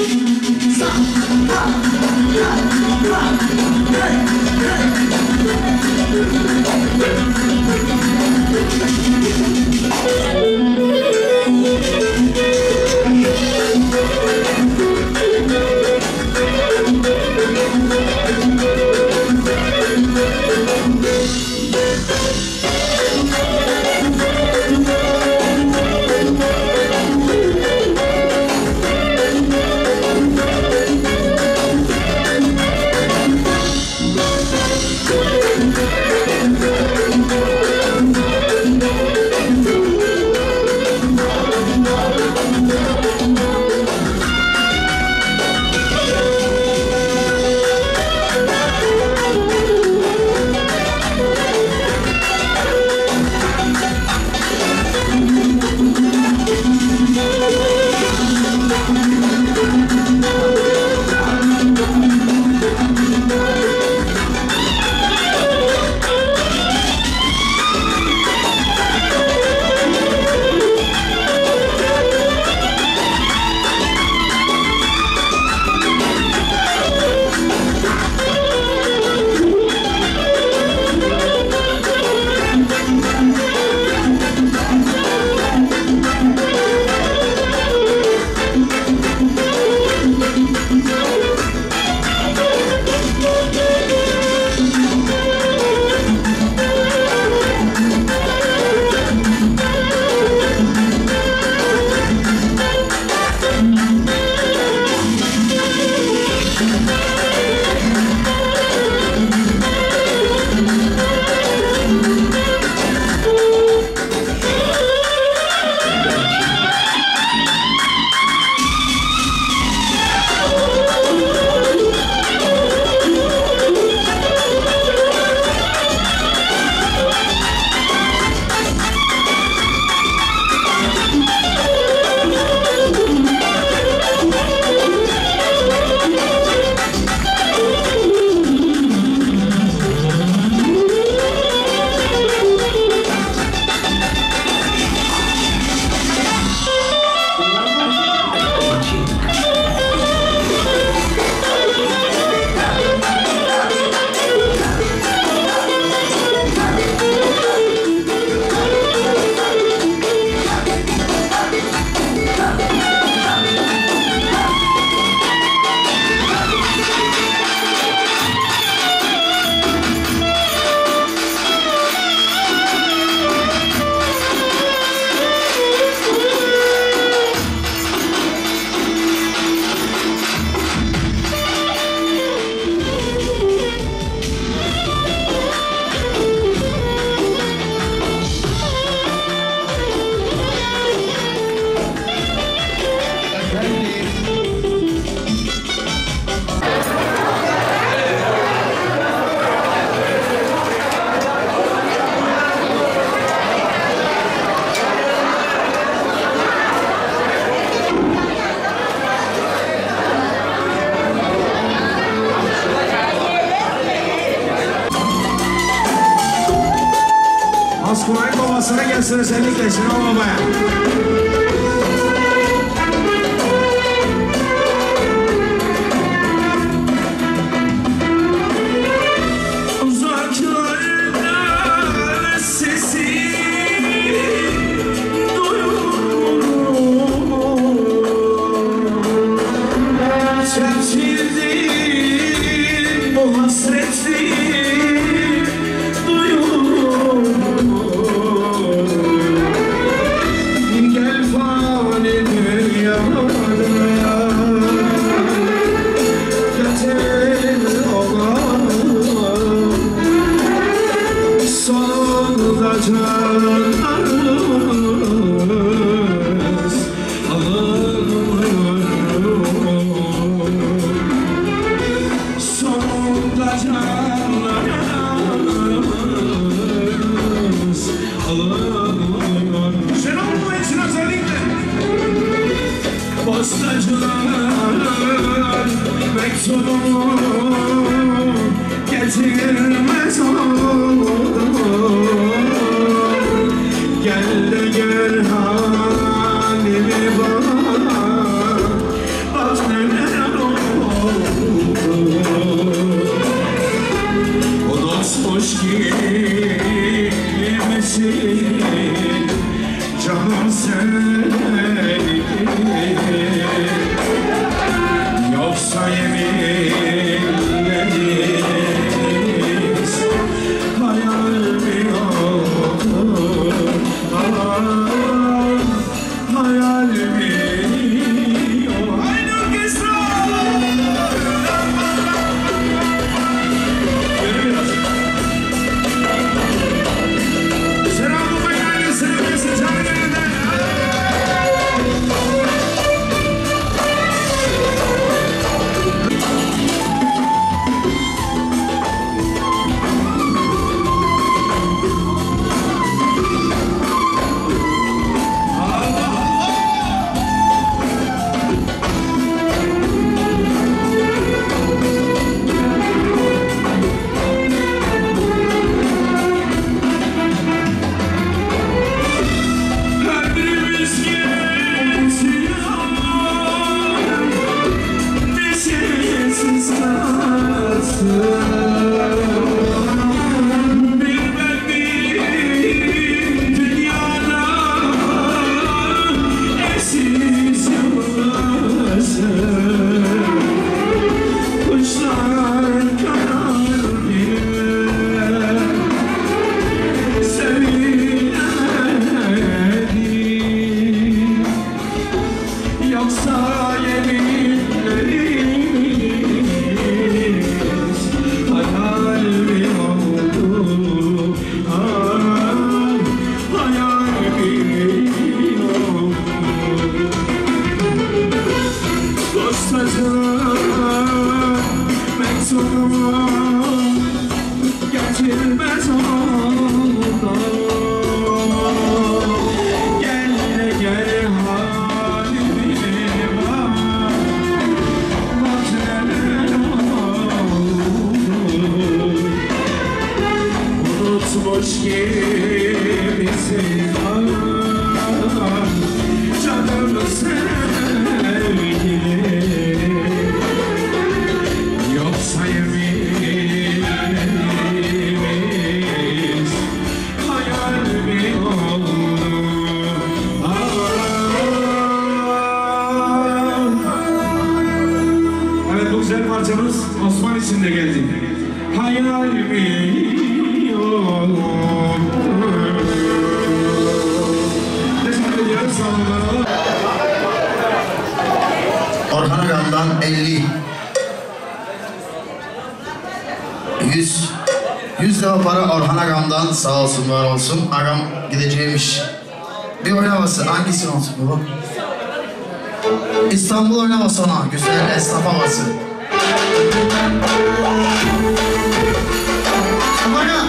Askuray babasına gelsin özellikle Sinan babaya. Postacılar mektubu getirmez hoş girmesin canım sevdim yoksa yeminlerimiz hayal mi oldu hayal mi oldu aynı orkestra Osman için de geldi. Hayal mi olur? Teşekkür ediyorum. Sağ olun. Orhan Agam'dan 50. 100 lira para Orhan Agam'dan sağ olsun var olsun. Agam gideceğimiş. Bir oynaması hangisi olsun baba? İstanbul oynaması ona. Güzel esnaf havası. Bana.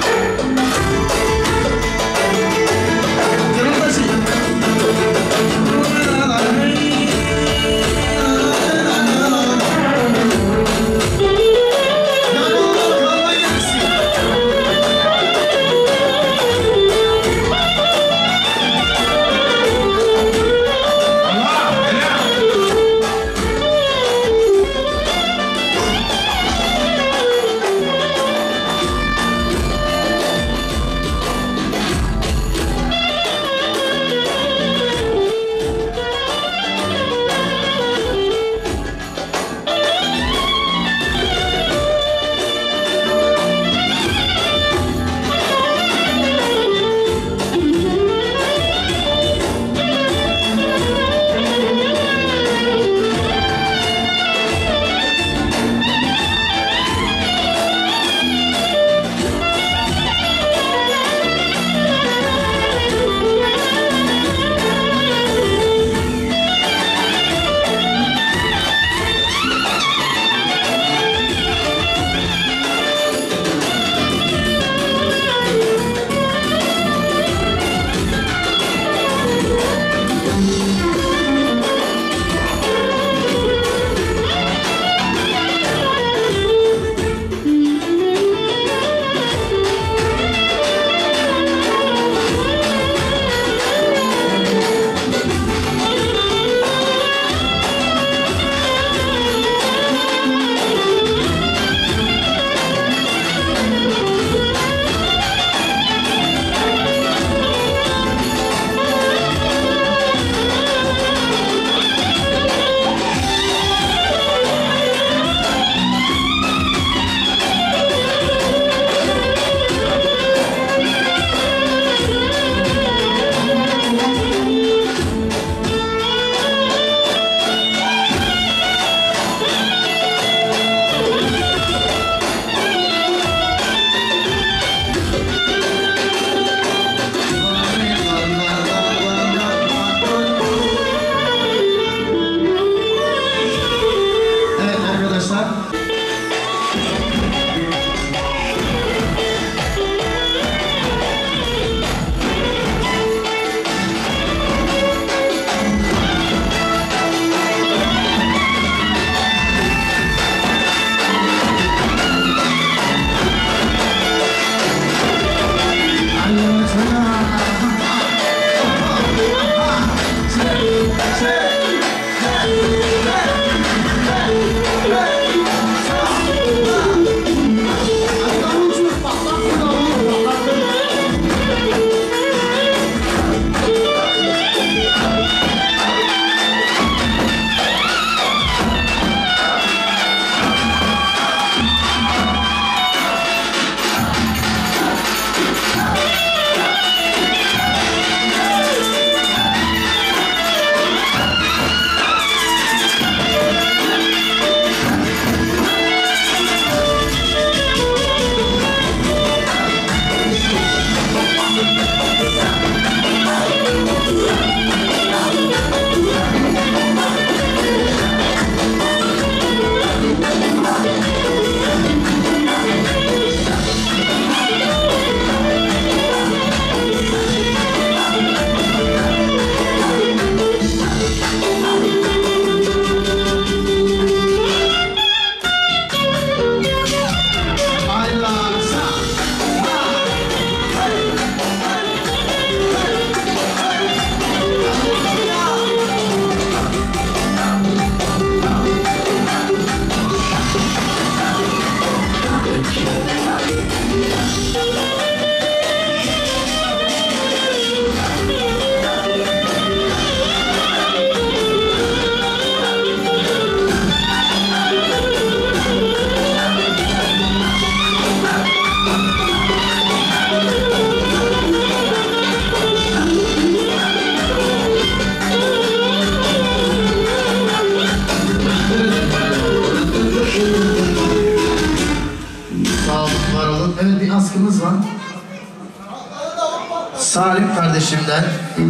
Salim kardeşimden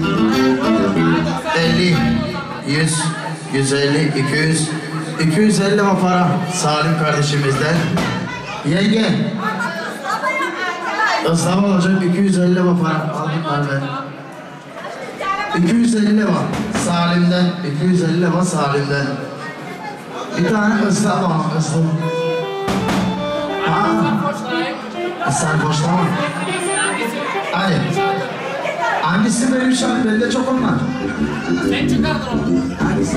50, 100, 150, 200, 250 lira para Salim kardeşimizden. Yenge. Islama olacak 250 lira para. Aldım ben. 250 lira Salim'den. 250 lira Salim'den. Bir tane ıslama. Sen boşlama. Hadi. Hangisi benim şart? Bende çok onlar. Sen çıkardın onu. Hangisi?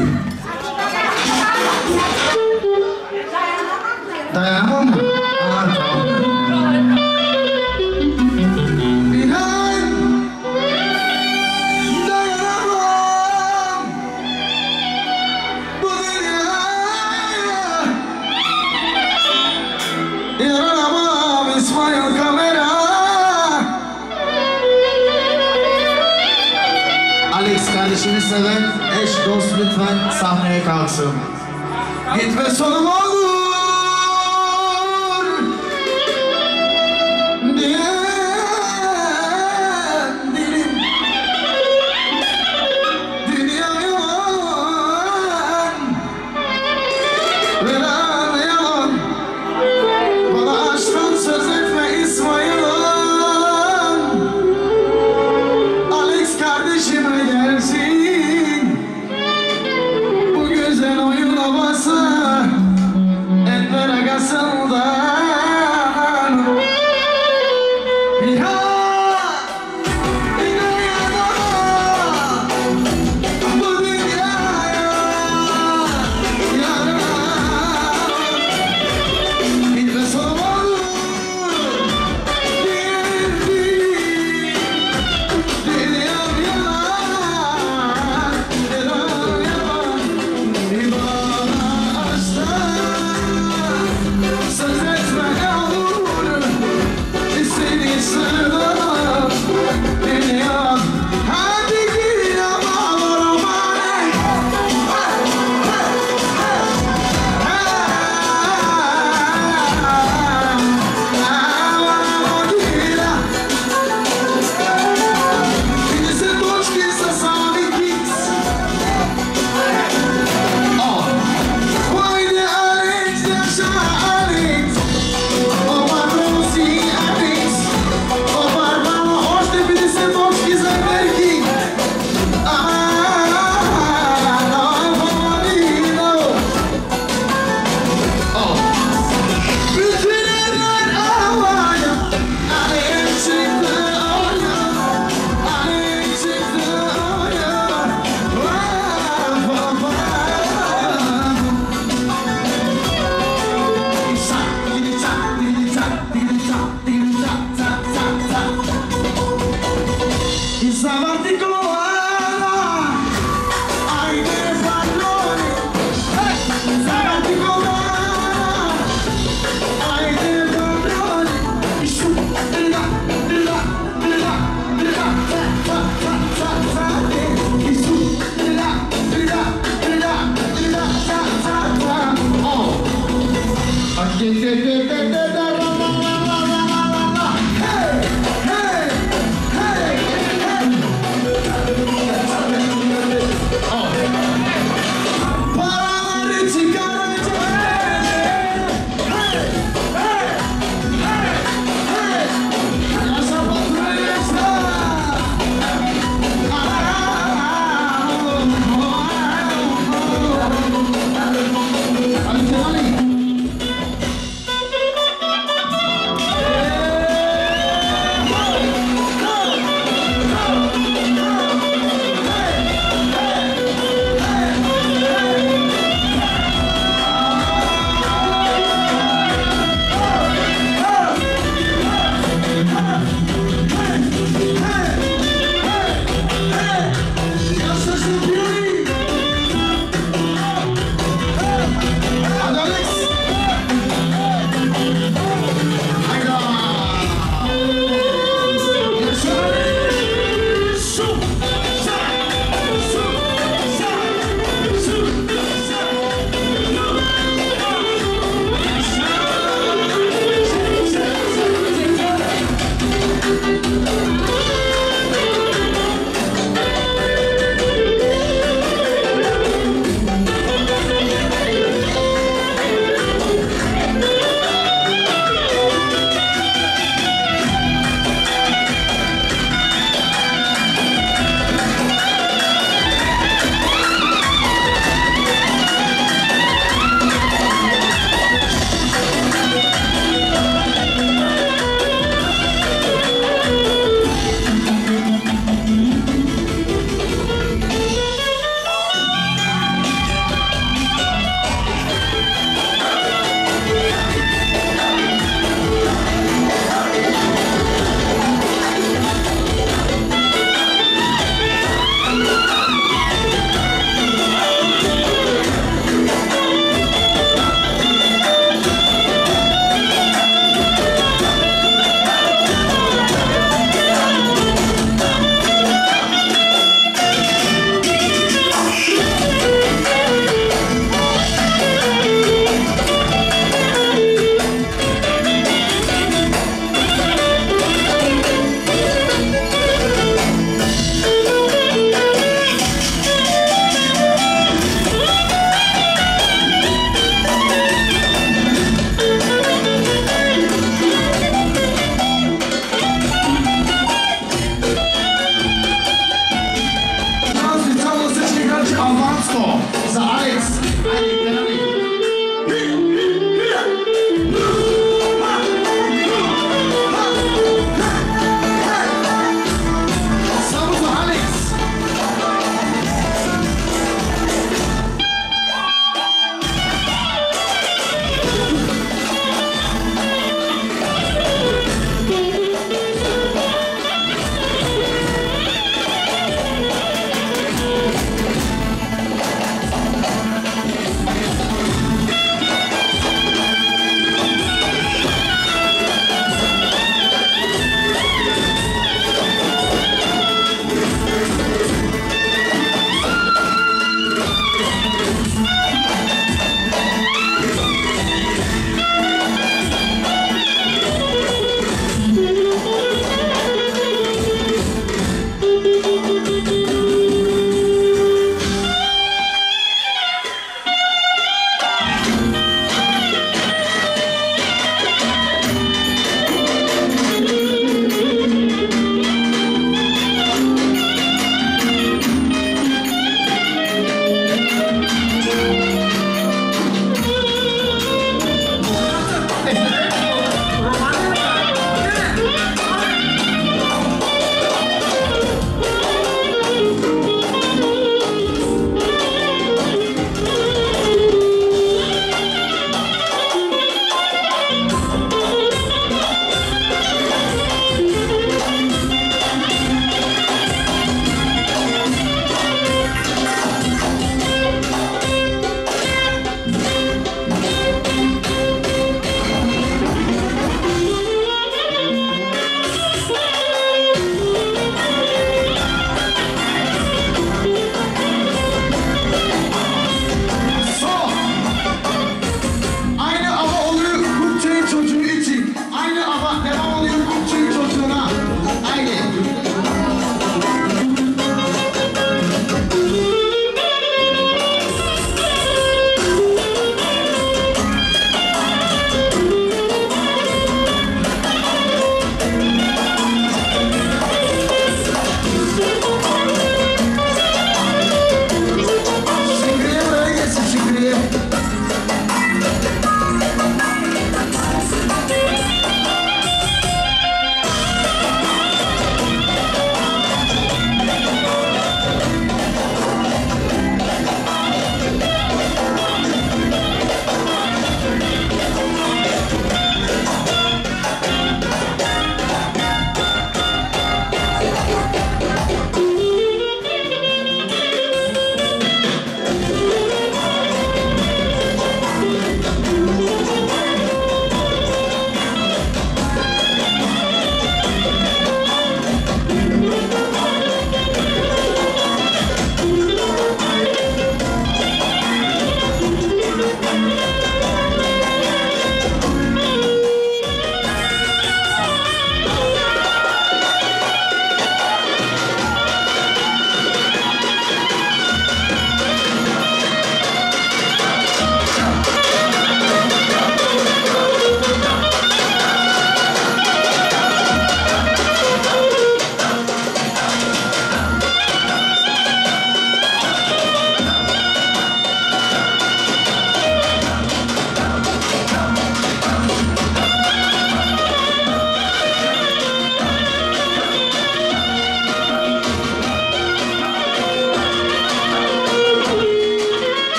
Dayanamam mı? Tamam. Alex kardeşini seven eş dost lütfen sahneye kalksın. Gitme sonum olur diyen dilim. Dünya yalan, veren yalan. Bana aşktan söz etme İsmail. Alex kardeşime gelsin. Bu güzel oyun havası Enver Agası'ndan. Bu dünyaya yarar. Gitme sonum olur söz etme ne olur, istediğin sırrı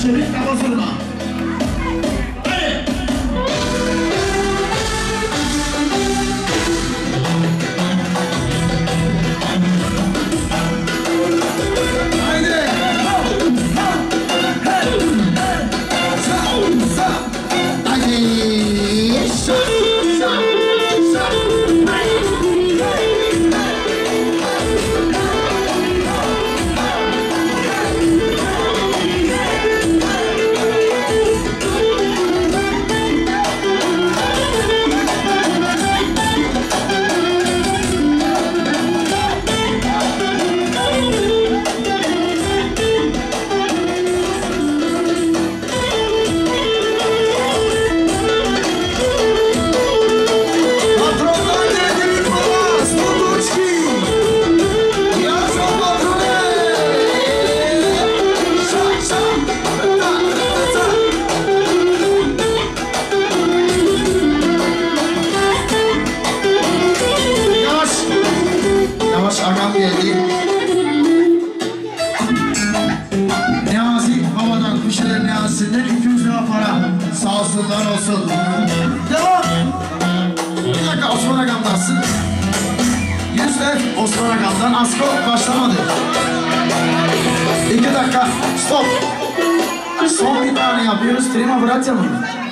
Şerif Kabazurma. Olsun. Devam. Bir dakika Osman Agam'dansın. Yüzler Osman Agam'dan asko başlamadı. 2 dakika stop. Son bir tane yapıyoruz. Trima Bratya mı?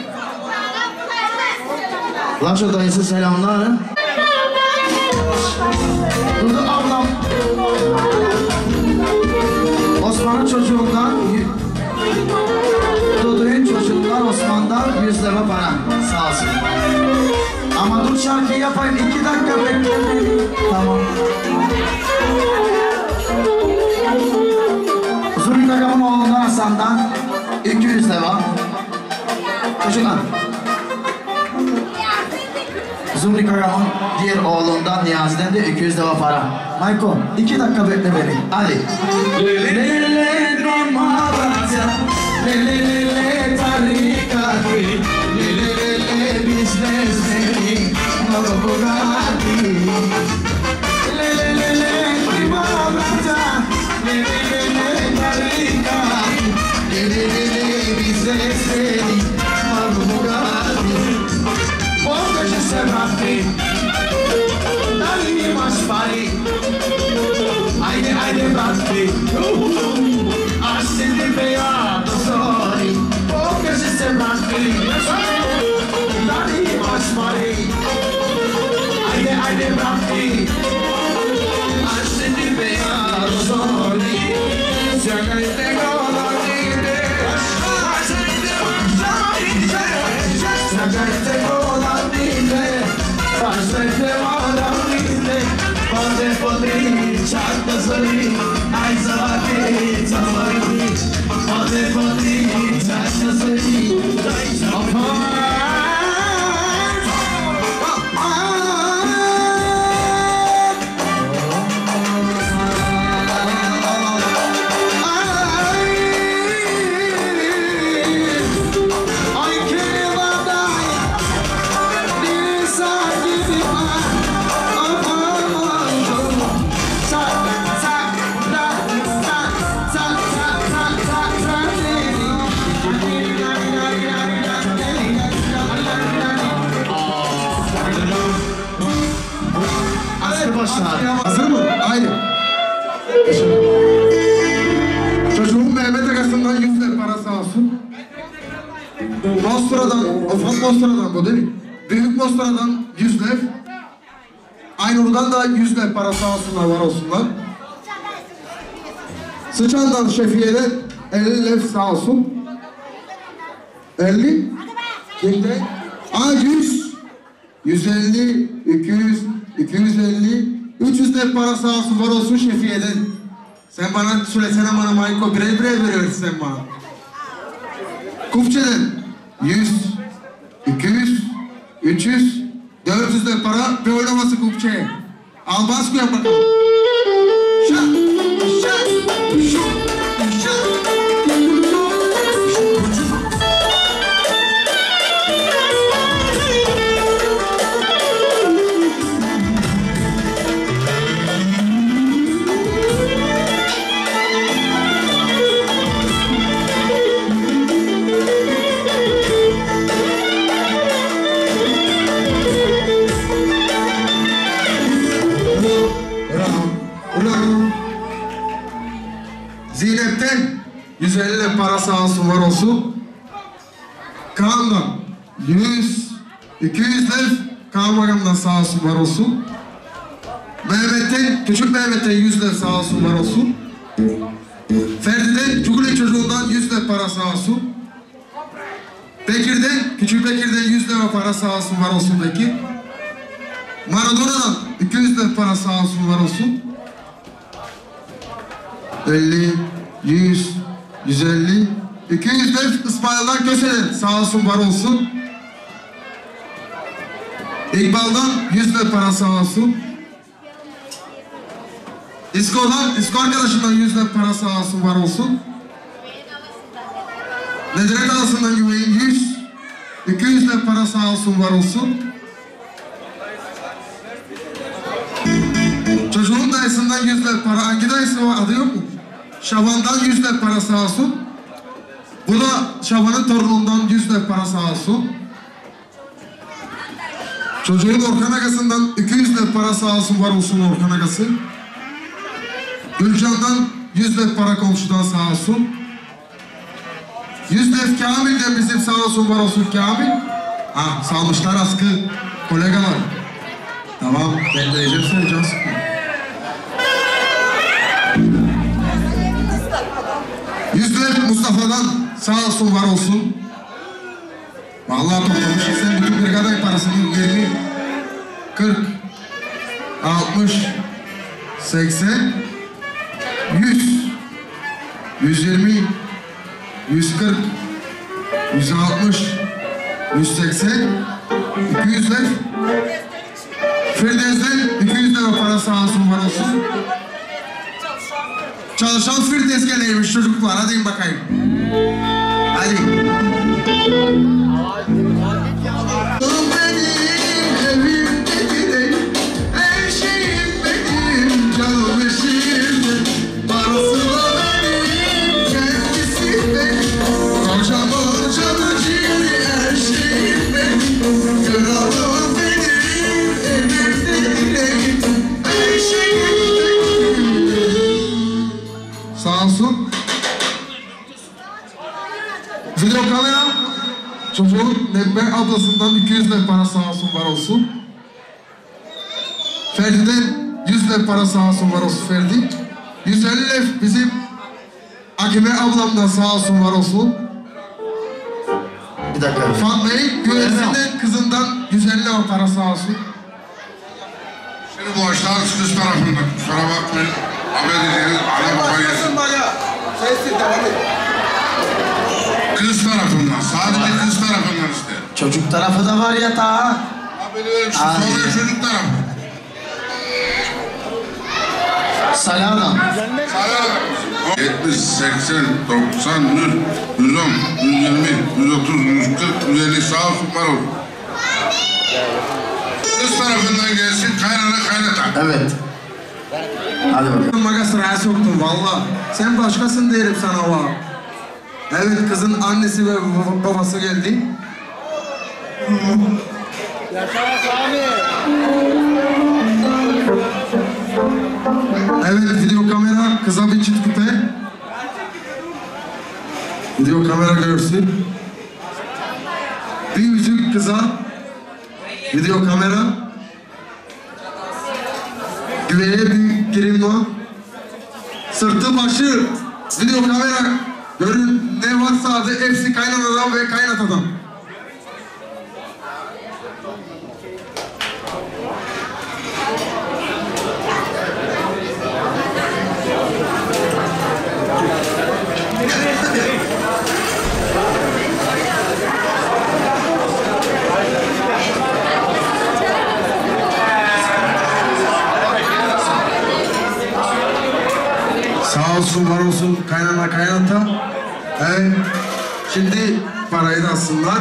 Laço dayısı selamlar. Dudu ablam. Osman'ın çocuğundan Dudu'nun çocuğundan Osman'dan 100 lira para. Sağ olsun. Ama dur şarkıyı yapayım. 2 dakika bekle. Tamam. Zülfü Kagam'ın oğlundan Hasan'dan 200 lira. Çocuklar. Zülfü Kagam'ın diğer oğlundan Niyazi'den de 200 lira para. Mayko 2 dakika bekle beni. Hadi. Lelelele tarikati, lelelele biznesleri, nolo bugatti. Lelelele primavera, lelelele tarikati, lelelele biznesleri, nolo bugatti. Poche serrati, dali maspari, haydi batti. Ascende beato soli, poche se sembrati, dali masmari, haydi batti. Ascende beato soli, siagate golanite, siagate golanite, siagate golanite, pode podri, chatta soli, ai zavati, zavati, pode podri, chatta soli, Hazır mı? Haydi. Çocuğum Mehmet Agası'ndan 100 lira para sağ olsun. Mostra'dan, ufak Mostra'dan bu değil mi? Büyük Mostra'dan 100 lira. Aynur'dan da 100 lira para sağ olsunlar, var olsunlar. Sıçan'dan Şefiye'den 50 lira sağ olsun. 50? Kimde? 100. 150, 200, 250, 300 lira para sağ olsun, var olsun Şefiye'den. Sen bana söylesene bana Mayko, birer veriyorsun sen bana. Kupçe'den 100, 200, 300, 400 lira para ve oynaması Kupçe'ye. Al baskı yap bakalım. Şak, şak, şak, şak. olsun. Kaan'dan 100, 200 lev. Kaan Bakan'dan sağ olsun var olsun. Mehmet'ten, küçük Mehmet'ten 100 lev sağ olsun var olsun. Ferdi'den, Cuguli çocuğundan 100 lev para sağ olsun. Bekir'den, küçük Bekir'den 100 lev para sağ olsun var olsun Bekir. Maradona'dan 200 lev para sağ olsun var olsun. 50, 100, 150, 200 lev İsmail'dan Köse'den sağ olsun var olsun. İkbal'dan 100 lev para sağ olsun. İsko arkadaşından 100 lev para sağ olsun var olsun. Nedret Alası'ndan güveyin 100, 200 lev para sağ olsun var olsun. Çocuğun dayısından 100 lev para, hangi dayısı var adı yok mu? Şaban'dan 100 lev para sağ olsun. Bu da Şaban'ın torunundan 100 lev para sağ olsun. Çocuğun Orkan Agası'ndan 200 lev para sağ olsun var olsun Orkan Agası. Gülcan'dan 100 lev para komşudan sağ olsun. 100 lev Kamil'den bizim sağ olsun var olsun Kamil. Ah salmışlar askı kolegalar. Tamam bekleyeceğim seni can sıkma. Mustafa'dan sağ olsun var olsun. Vallahi toplamış sen bütün brigaday parasını 20, 40, 60, 80, 100, 120, 140, 160, 180, 200 lev. Firdevs'den 200 lira para sağ olsun var olsun. Çalışan Firdevs geleymiş çocuklar, hadi bakayım. Hadi. Benim evimde her şeyim benim, canım eşim. Parası da benim, kendisi benim. Kocaman canı ciğeri her şeyim benim. Kralım benim, evimde her şeyim benim. Sağ olsun. Video kamera çocuğun Nebbe ablasından 200 lev para sağ olsun var olsun. Ferdi'den 100 lev para sağ olsun var olsun Ferdi. 150 lev bizim Akime ablamdan sağ olsun var olsun. Bir dakika. Fatma'yı güvesinden kızından 150 lev para sağ olsun. Şimdi bu aşağısı kız tarafında kusura bakmayın. Haber ederiz. Ana baba gelsin. Kız tarafından. Sadece kız tarafından işte. Çocuk tarafı da var ya ta. Haberi öyle şu sonra çocuk tarafı. Salana. 70, 80, 90, 100, 110, 120, 130, 140, 150 sağ olsun var olsun. Kız tarafından gelsin kaynana kaynata. Evet. Hadi bakalım. Maga sıraya soktun valla. Sen başkasın derim sana valla. Evet kızın annesi ve babası geldi. Evet video kamera kıza bir çift küpe. Video kamera görsün. Bir yüzük kıza. Video kamera. Güveye bir kirimla. Sırtı başı. Video kamera. Görün ne varsa adı hepsi kaynanadan ve kaynatadan. Sağ olsun var olsun kaynana kaynata. Evet. Şimdi parayı da alsınlar.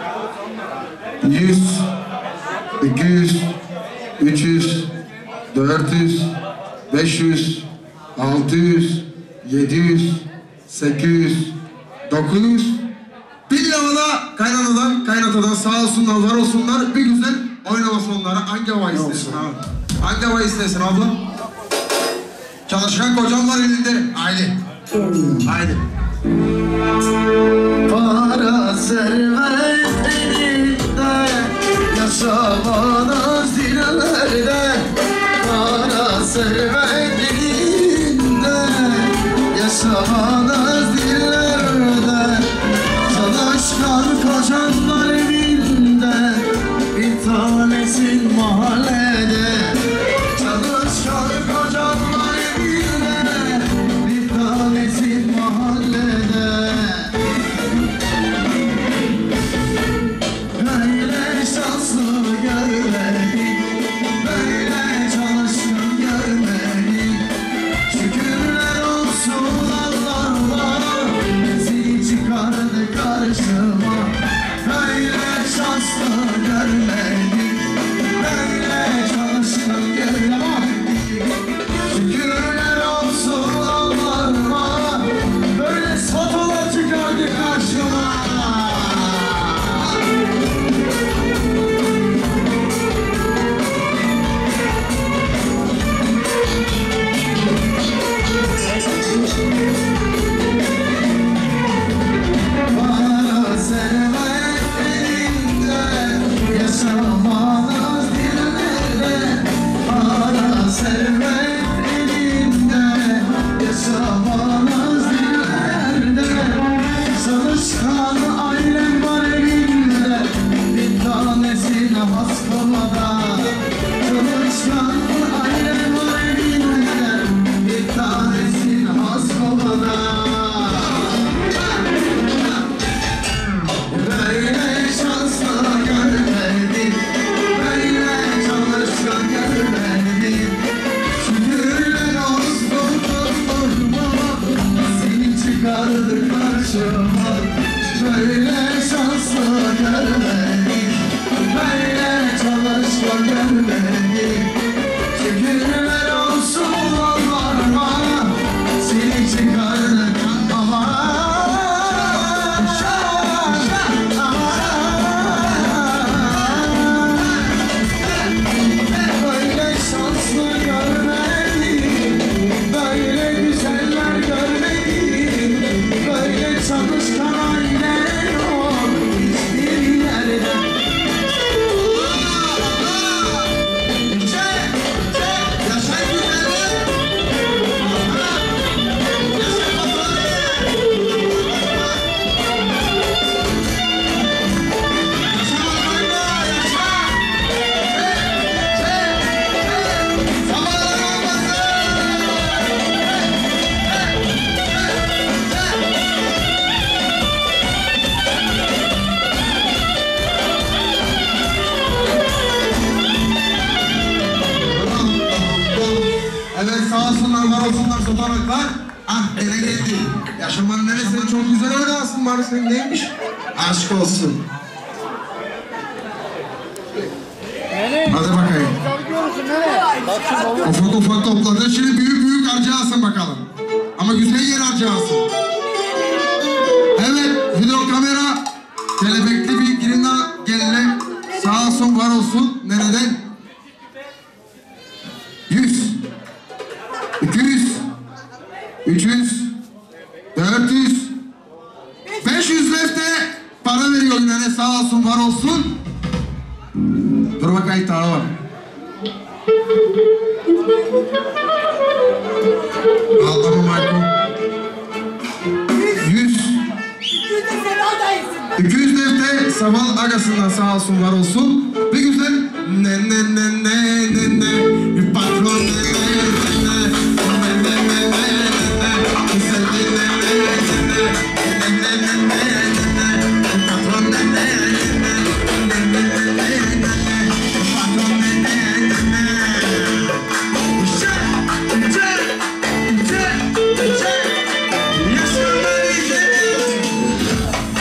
100, 200, 300, 400, 500, 600, 700, 800, 900. 1000 lirada kaynanadan, kaynatadan sağ olsunlar, var olsunlar. Bir güzel oynamasın onlara. Hangi hava istesin abi? Hangi hava istesin abla? Çalışkan kocam var elinde. Haydi. Haydi. Para servet elinde, yaşamanız dillerde. Para servet elinde, yaşamanız dillerde. Çalışkan kocan var evinde, bir tanesin mahallede. Çalışkan kocan var evinde, bir tanesin mahallede. Böyle şanslı görmedik, böyle çalışkan görmedik. Şükürler olsun Allah'ıma, seni çıkardı karşıma. Böyle şanslı görmedik, böyle çalışkan görmedik. Şükürler olsun Allah'ıma, böyle fotoğraf çıkardı karşıma. Para servet elinde, yaşamanız dillerde. Para servet elinde, yaşamanız dillerde. Çalışkan ailem var evinde, bir tanesine has kolada. Çalışkan ailem var evinde, bir tanesine has kolada. Böyle şanslı görmedim, böyle çalışkan görmedim. Şükürler olsun Allah'ıma, seni çıkardı karşıma. Böyle şanslı görmedim, böyle çalışkan görmedim. Şükürler olsun Allah'ıma, seni çıkardı ama. Böyle şanslı görmedim, böyle güzeller görmedim. Böyle çalışkan aile yok hiçbir yerde. Evet, sağ olsunlar, var olsunlar, sotanaklar. Ah, ele geldi. Yaşamanın neresi çok güzel oynasın bari, sen neymiş? Aşk olsun. Hadi bakayım. Ufak ufak topladın, şimdi büyük büyük harcayasın bakalım. Ama güzel yer harcayasın. Evet, video kamera, kelebekli bir girina geline. Sağ olsun, var olsun. Nereden? 100, 200, 300, 400, 500 lefte para veriyor yine, sağ olsun, var olsun. Dur bakayım, daha var. Al tamam Michael. 100, 200 lefte Saval Agası'ndan, sağ olsun, var olsun. Bir güzel ne patron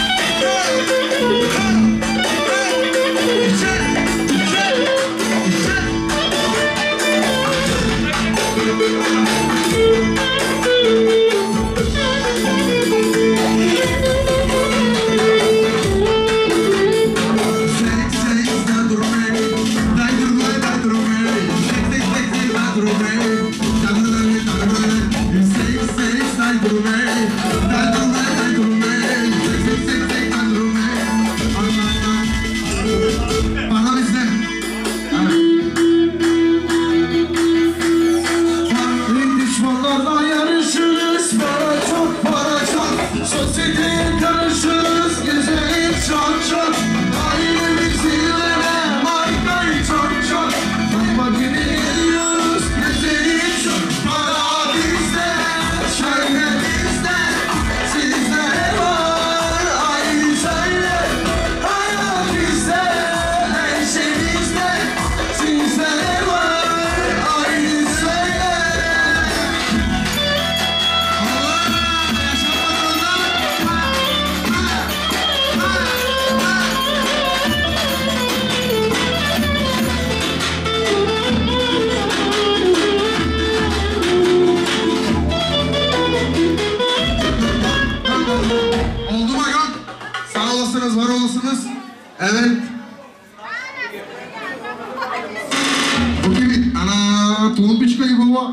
Yeah. olasınız, var olasınız. Evet. Bu kimin? Ana, tohum biçmeyi baba.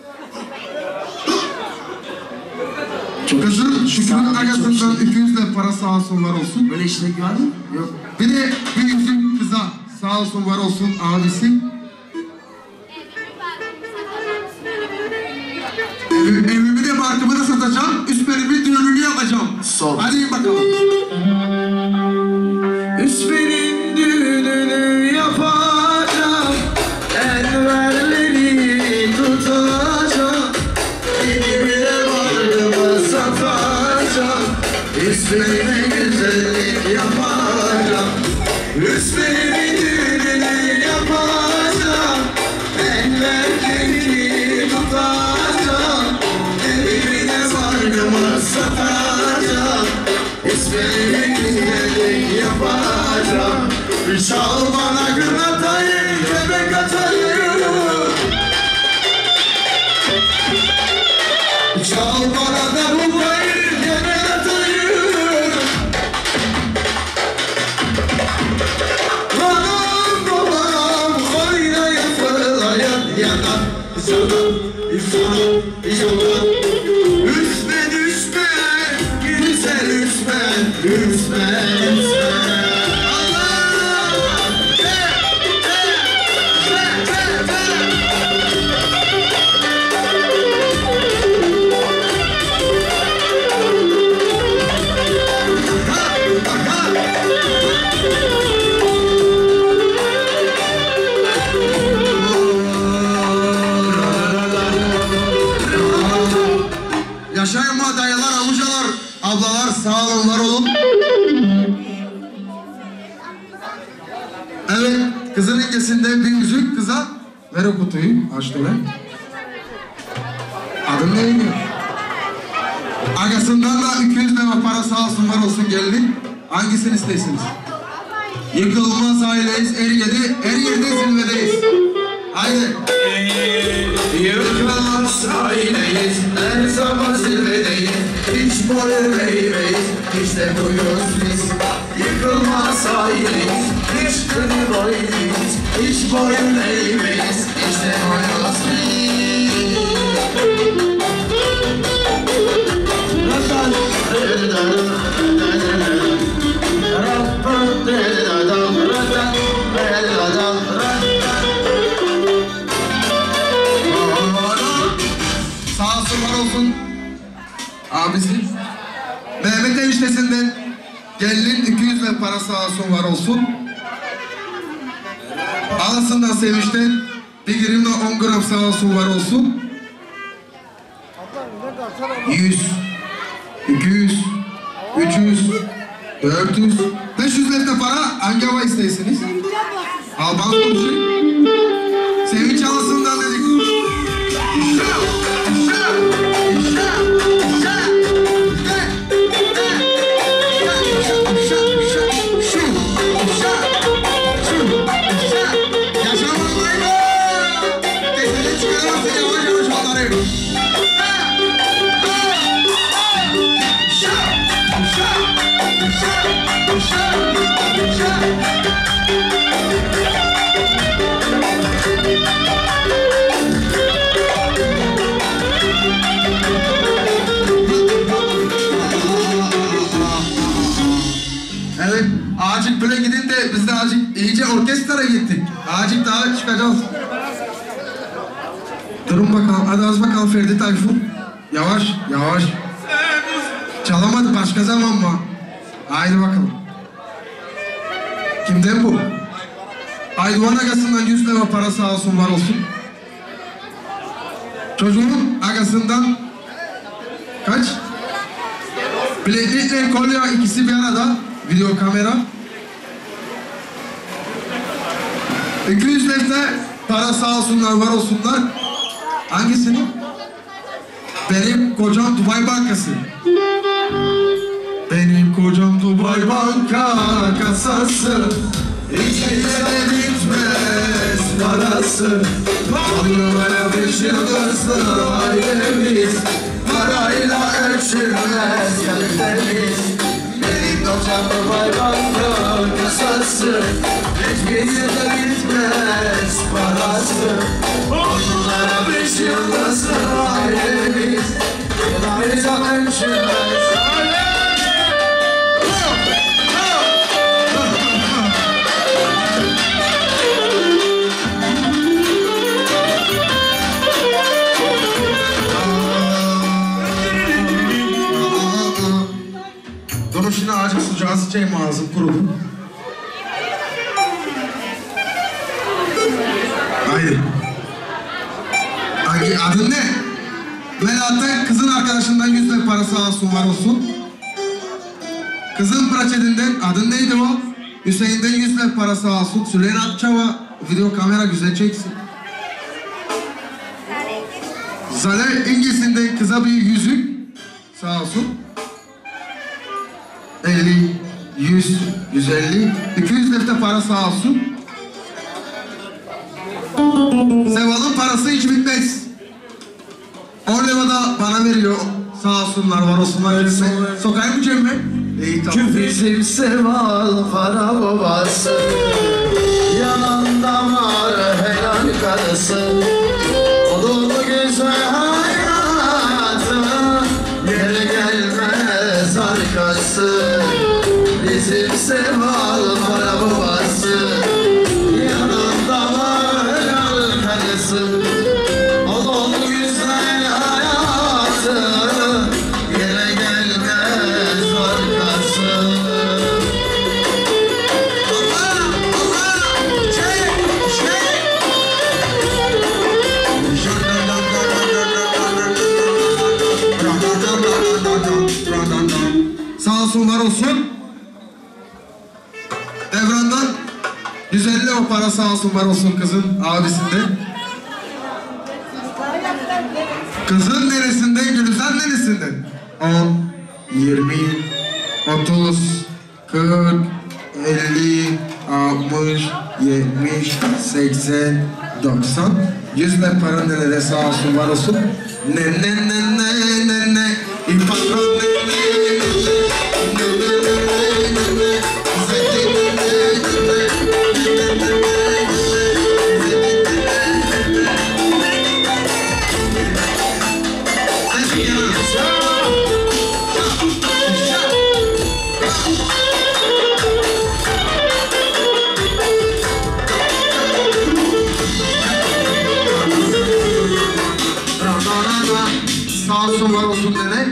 Kızım Şükrü'nün arkasından 200 de para sağ olsun, var olsun. Böyle işlek var mı? Yok. Bir de bir yüzük kıza sağ olsun, var olsun abisi. Evimi de markımı da satacağım. Üst berimi düğününü yapacağım. Sol. Hadi bakalım. Üst benim düğününü yapacağım. Enverleri tutacağım. Evimi de markımı satacağım. Üst berime güzellik yapacağım. Üst berimin düğününü yapacağım. Enverleri tutacağım. Evimi de markımı satacağım. İsmini güzellik yapacağım. Çal bana gırnatayı, kebek atayı. Çal bana da bu payı, kebek atayı. Anam babam oynaya fırlayan yanan. Canım, canım. Üstme düşme, güzel üstme, üstme, üstme. Yaşayın mı dayılar, amcalar, ablalar, sağ olun, var olun. Evet, kızın incesinden bir yüzük kıza. Ver o kutuyu, aç dole. Adın neydi? Agasından da 200 lira para sağ olsun, var olsun geldi. Hangisini istersiniz? Yıkılmaz aileyiz, her yerde zirvedeyiz. Haydi. Yıkılmaz aileyiz, her zaman zirvedeyiz. Hiç boyun eğmeyiz, işte buyuz biz. Yıkılmaz aileyiz, hiç gönül boyunuz. Hiç boyun eğmeyiz, işte buyuz biz. Sağ olsun, var olsun. Abisi. Mehmet eniştesinden gelinin 200 lira para sağ olsun, var olsun. Alasından Sevinç'ten 1 grimle 10 gram sağ olsun, var olsun. 100, 200, 300, 400, 500 lira para hangi hava isteysiniz? Alban konuşuyor. Sevinç alasından dedik. Evet, acık böyle gidin de biz de acık iyice orkestraya gittik. Acık daha çıkacağız. Durun bakalım, hadi az bakalım Ferdi Tayfun. Yavaş, yavaş. Çalamadı, başka zaman mı? Haydi bakalım. Kimden bu? Aydoğan agasından 100 lira para sağ olsun, var olsun. Çocuğun agasından kaç? Bileklikle kolye ikisi bir arada. Video kamera. 200 lira para sağ olsunlar, var olsunlar. Hangisini? Benim kocam Dubai Bankası. Benim kocam Dubai Banka kasası. İçinde bitmez parası. Onlara 5 yıldızlı ailemiz. Parayla ölçülmez kalitemiz. Benim canlı bayramın kısası, hiçbir yerde bitmez parası. Onlara 5 yıldızlı ailemiz, yılanıza ölçülmez. Duruşuna acık sıcağı sıçayım, ağzım kurudu. Haydi. Adın ne? Melahat'ta kızın arkadaşından 100 lira parası alsın var olsun. Kızın praçedinden, adın neydi o? Hüseyin'den 100 lira parası alsın. Süleyman Atçava video kamera güzel çeksin. Zale İngiliz'inden kıza bir yüzük sağ olsun. 50, 100, 150, 200 lira para sağ olsun. Seval'ın parası hiç bitmez. 10 lira da bana veriyor. Sağ olsunlar, var olsunlar. Sokayım mı cebime? İyi tamam. Bizim Seval para babası, yanında var helal karısı. O dolu güzel hayatı, yere gelmez arkası. Bizim Seval para babası, yanında var helal karısı. O dolu güzel hayatı, yere gelmez arkası. Sağ olsun, var olsun. Devran'dan 150 o para sağ olsun, var olsun kızın abisinden. Kızın neresinden, Gülizar neresinden? 10, 20, 30, 40, 50, 60, 70, 80, 90. 100 lira para nerede sağ olsun, var olsun. Ne ne ne ne ne ne. İmpatron ne ne ne ne. Sağ olsun, var olsun nene.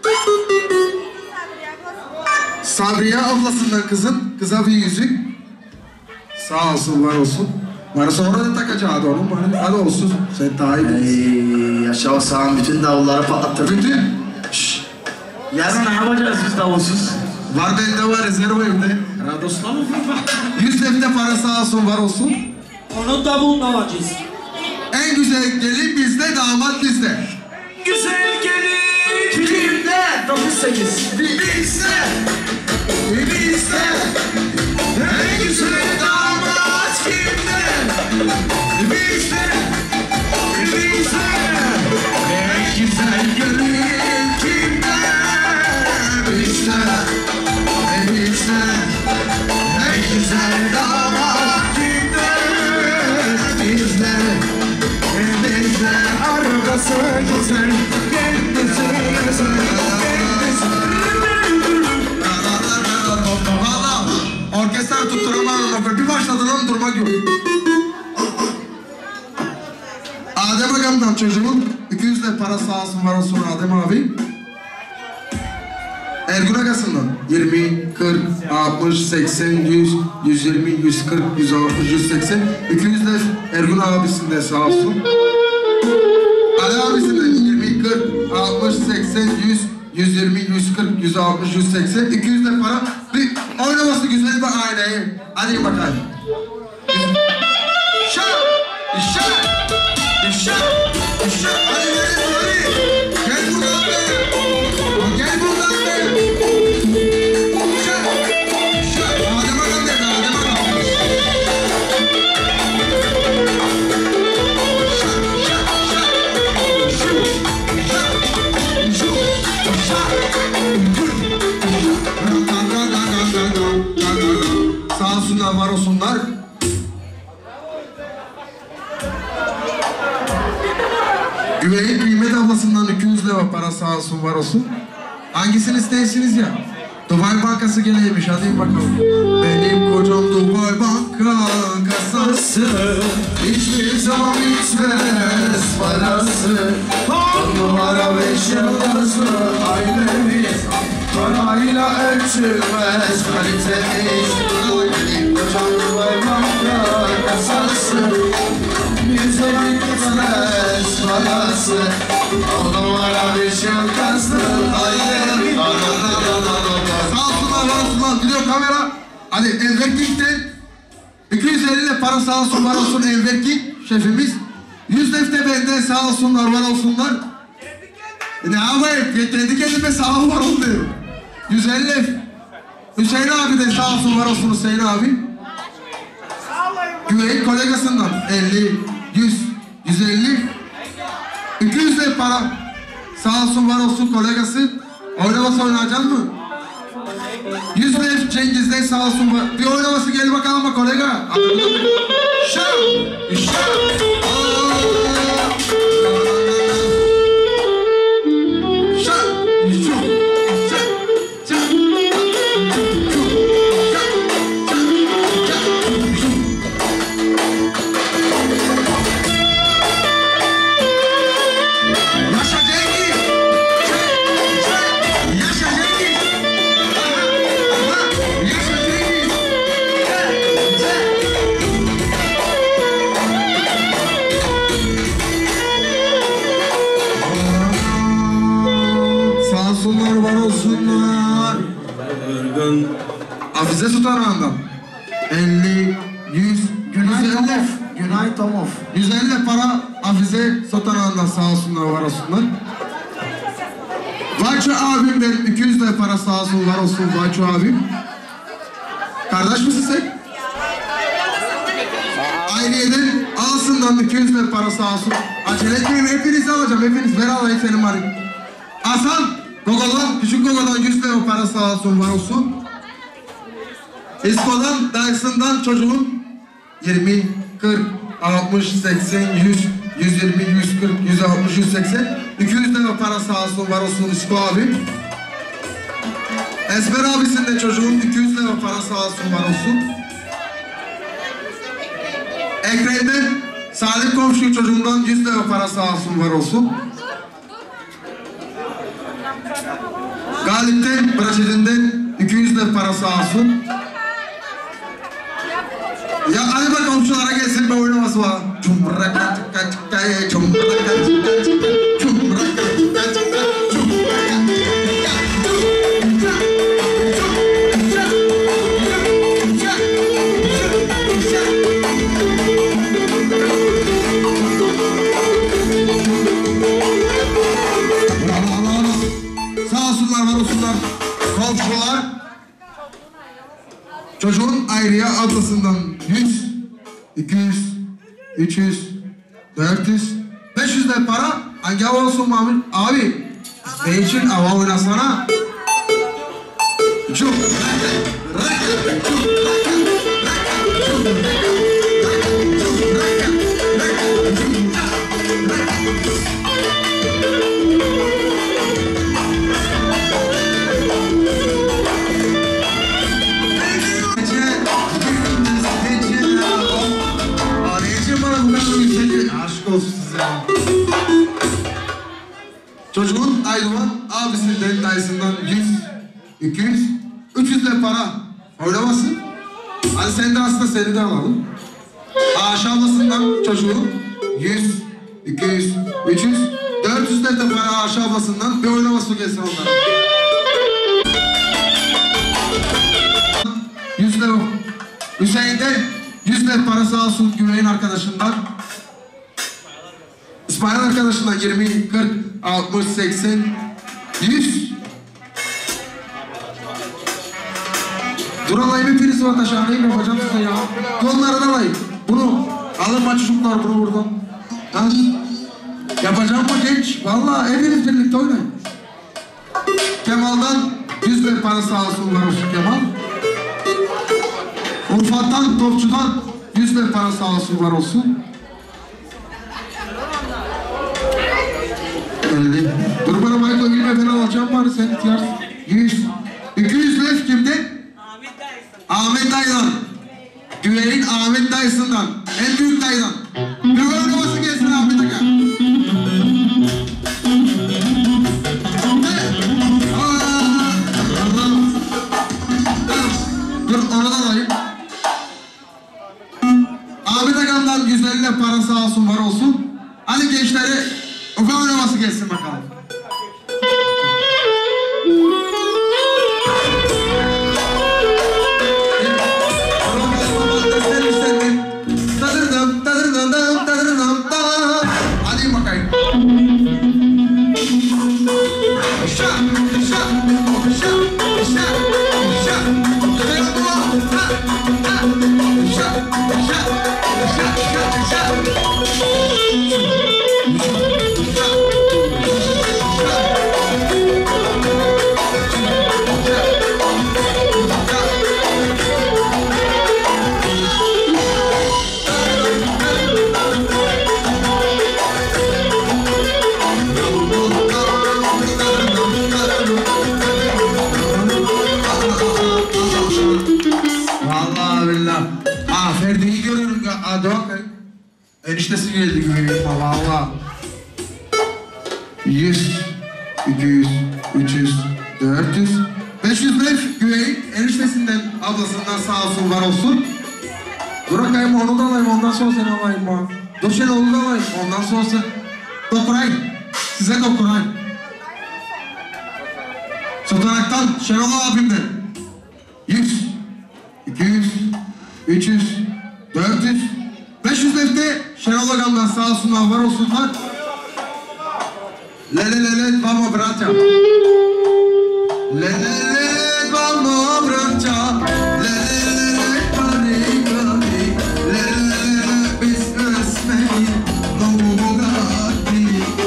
Sabriye ablasından kıza bir yüzük. Sağ olsun, var olsun. Var sonra da takacaktı onun bana. Hadi olsun, sen daha iyi. Yaşa o sağın bütün davulları patlattır. Bütün. Yarın ne yapacağız biz davulsuz? Var bende, var rezerv evde. Radosla mı? 100 lira para sağ olsun, var olsun. Onu davulun alacağız. En güzel gelin bizde, damat bizde. Güzel gelin kimde? 98. Bizde. Bizde. En güzel damat kimde? Bizde. Bizde. En güzel gelin kimde? Bizde. Bizde. En güzel damat kimde? Bizde. Bizde. Arabası güzel. Kendisi güzel. Orkestra tutturamadım. Bir başladın onu durmak yok. Adem Agam'dan çocuğum 200 lira para sağ olsun, var olsun Adem abi. Ergun Agası'ndan 20, 40, 60, 80, 100, 120, 140, 160, 180, 200 lira Ergun abisinden sağ olsun. Ali abisinden 20, 40, 60, 80, 100, 120, 140, 160, 180, 200 lira para. Bir oynaması güzel bir aileyi. Hadi bakalım. Şak! Şak! Şak! Şak! Hadi hadi! Gel buradan be! Gel buradan be! Şak! Şak! Adem Agam dedi, Adem Agam. Şak! Şak! Şak! Şu! Şak! Şu! Şak! olsunlar, var olsunlar. Güvey'in Kıymet ablasından 200 lira para sağ olsun, var olsun. Hangisini istersiniz ya? Dubai Bankası geleymiş, hadi bakalım. Benim kocam Dubai Banka kasası, hiçbir zaman bitmez parası. 10 numara 5 yıldızlı ailemiz, parayla ölçülmez kalitemiz. Benim kocam Dubai Banka kasası, hiçbir zaman bitmez parası. 10 numara 5 yıldızlı ailemiz. Gidiyor kamera. Hadi Elverking'den 250 ile para sağ olsun, var olsun Elverking şefimiz. 100 defte benden sağ olsunlar, var olsunlar. Ne yapayım? Kendi kendime sağ ol, var ol diyor. 150 Hüseyin abi de sağ olsun, var olsun Hüseyin abi. Güvey'in kolegasından 50, 100, 150, 200 de para sağ olsun, var olsun kolegası. Oynaması oynayacağız mı? 100 lira Cengiz'den sağ olsun. Bir oynaması gel bakalım bak kolega. Şam! Şam! Hafize Sultanağı'ndan 50, 100, Günay Tomov 150 para Hafize Sultanağı'ndan sağ olsunlar, var olsunlar. Vaço abimden 200 lira para sağ olsun, var olsun Vaço abim. Kardeş misin sen? Aileden Alsın'dan 200 lira para sağ olsun. Acele etmeyin, hepinizi alacağım, hepiniz. Ver alayım senin var. Hasan, Gogo'dan, küçük Gogo'dan 100 lira para sağ olsun, var olsun. İsko'dan, Dyson'dan çocuğun 20, 40, 60, 80, 100, 120, 140, 160, 180, 200 lira para sağ olsun, var olsun İsko abi. Esmer abisinden çocuğun 200 lira para sağ olsun, var olsun. Ekrem'den Salih komşu çocuğundan 100 lira para sağ olsun, var olsun. Galip'ten, Braşid'inden 200 lira para sağ olsun. Ya hadi bak komşulara gelsin, bir oynaması var. Sağ olsunlar, var olsunlar komşular. Çocuğun ayrıya ablasından 100, 200, 300, 400, 500 lira para. Hangi hava olsun Mahmut? Abi, ne için hava oynasana? Çok. Aşk olsun size. Çocuğun Aydoğan abisinden, dayısından 100, 200, 300 lira para oynamasın. Hadi sen de aslında seni de alalım. Ayşe ablasından çocuğun 100, 200, 300, 400 lira para Ayşe ablasından bir oynaması gelsin onlara. 100 lira Hüseyin'den 100 lira para sağ olsun Güvey'in arkadaşından. İsmail arkadaşından 20, 40, 60, 80, 100. Dur alayım hepiniz var taşağınayım yapacağım size ya. Onları da alayım. Bunu alın çocuklar bunu buradan. Ha? Yapacağım mı genç? Vallahi hepiniz birlikte oynayın. Kemal'dan 100 lira para sağ olsun, var olsun Kemal. Urfa'dan, Topçu'dan 100 bin para sağ olsun, var olsun. 50. Dur bana Michael Gülme, ben alacağım bari, sen ihtiyar. 100. 200 lef kimde? Ahmet Dayı'dan. Güvey'in Ahmet Dayı'sından. En büyük dayıdan. Bir oynaması gelsin Ahmet Aga. Dur onu da alayım. Ahmet Agam'dan 150 lef para sağ olsun, var olsun. Hadi gençlere ufak oynaması gelsin bakalım. Hadi bakayım. Vallahi billah. Ferdi'yi görüyorum. Eniştesi geldi güveyim. Vallahi. 100, 200, 300, 400, 500 lef güveyim. Eniştesinden, ablasından sağ olsun, var olsun. Dur bakayım, onu da alayım, ondan sonra seni alayım bana. Dur sen onu da alayım, ondan sonra sen. Dokunayım. Size dokunayım. Sotanaktan Şenol abimden. 100, 200, 300, 400, 500 lefte Şenol Agam'dan sağ olsunlar, var olsunlar. Lelelele vamo bracia. Lelelele vamo bracia. Lelelele kari kari. Lelelele businessmen. No Bugatti.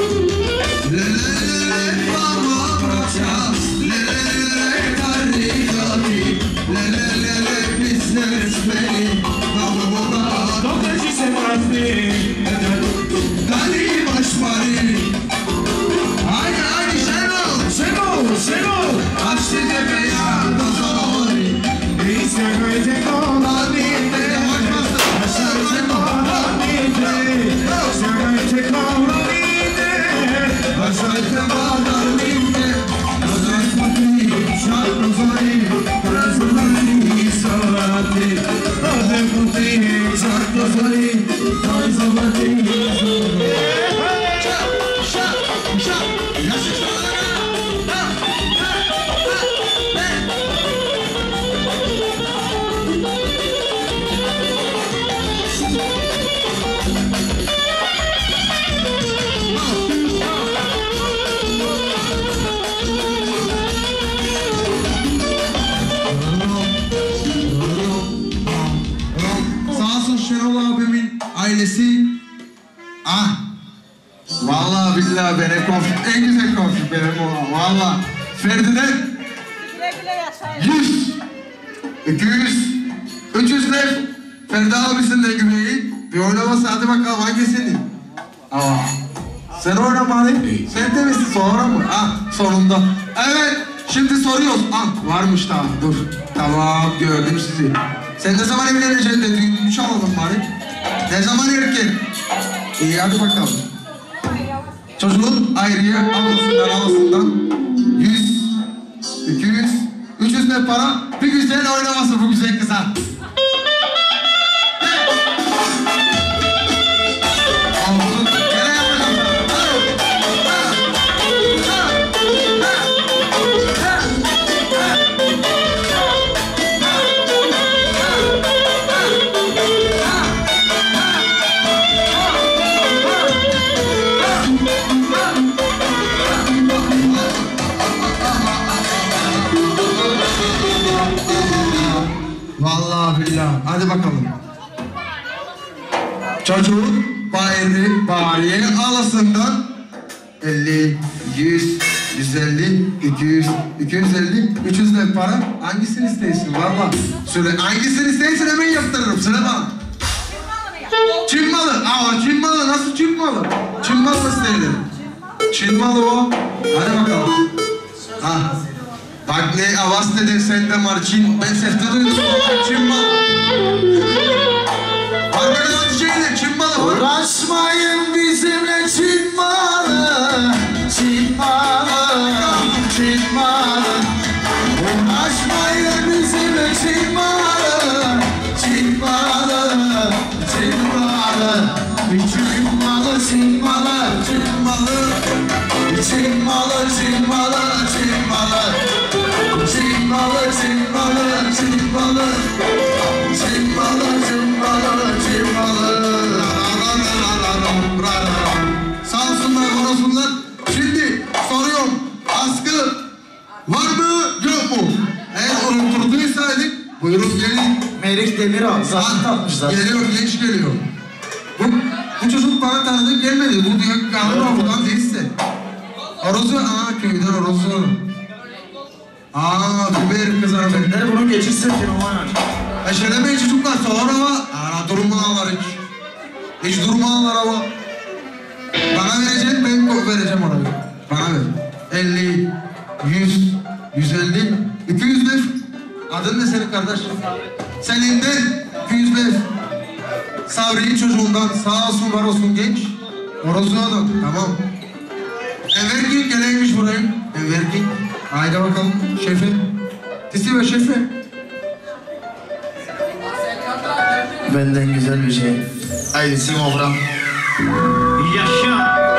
Lelelele vamo bracia. Lelelele kari kari. Lelelele businessmen. No Bugatti. Donde ci sei fatti? Dali başmari. Haydi Şenol. Açtı beyan dozori. Inizia con te con la vita. Lasciate con la vita. Lasciate con la vita. Lasciate con la vita. Lasciate Şarkızayı. Razılayı salati. Razılayı şarkızayı. Razılayı Şenol abimin ailesi. Vallahi billahi beni konflik, en güzel konflik benim o. Vallahi Ferdi'den 100, 200, 300 lef Ferdi abisinden güveyi. Bir oynaması, hadi bakalım hangisini? Sen oynama Ali. Sen de misin sonra mı? Sonunda. Evet, şimdi soruyoruz. Varmış daha, dur. Tamam, gördüm sizi. Sen ne zaman evleneceksin de düğününü çalalım bari. Ne zaman erken? İyi, hadi bakalım. Çocuğun ayrıya ablasından 100, 200, 300 ne para? Bir güzel oynaması bu güzel kıza. Vallahi billahi. Hadi bakalım. Çocuğun bariye alasından 50, 100, 150, 200, 250, 300 de para. Hangisini istiyorsun valla? Söyle, hangisini istiyorsun hemen yaptırırım. Söyle bana. Çin malı. Aa, Çin malı. Nasıl Çin malı? Çin malı isteyelim. Çin malı o. Hadi bakalım. Ha. Bak ne avaz dedin sen de var Çin. Ben sefte duydum. Çin malı. Bak böyle nasıl şeyler Çin malı. Uğraşmayın bizimle Çin malı. Çin malı. Çin malı. Uğraşmayın bizimle Çin malı. Çin malı. Çin malı. Çin malı. Çin malı. Çin malı. Çin malı. Çin malı. Çin malı. Çin malı. Çin malı. Çin malı. Çin malı. Çin malı. Çin malı. Sağ olsunlar, var olsunlar. Şimdi soruyorum. Askı var mı, yok mu? Eğer unutturduysaydık, buyurun gelin. Melik Demirel zaten takmışlar. Geliyor, genç geliyor. Bu çocuk bana tanıdık gelmedi. Bu diyor galiba buradan değilse. Orozu, köyden Orozu. Biber kız hanımefendiler bunu geçirsin ki numara. Eşelemeyin çocuklar, solar ama. Durmalar hiç. Hiç durmalar ama. Bana verecek, ben vereceğim ona. Bana ver. 50, 100, 150, 200 lef. Adın ne senin kardeş? Seninden 200 lef. Savri'nin çocuğundan sağ olsun var olsun genç. Orası adam, tamam. Enverkin geleymiş buraya. Enverkin. Haydi bakalım şefe. Tisi ve şefe. Benden güzel bir şey. Haydi Simobra. Yaşa.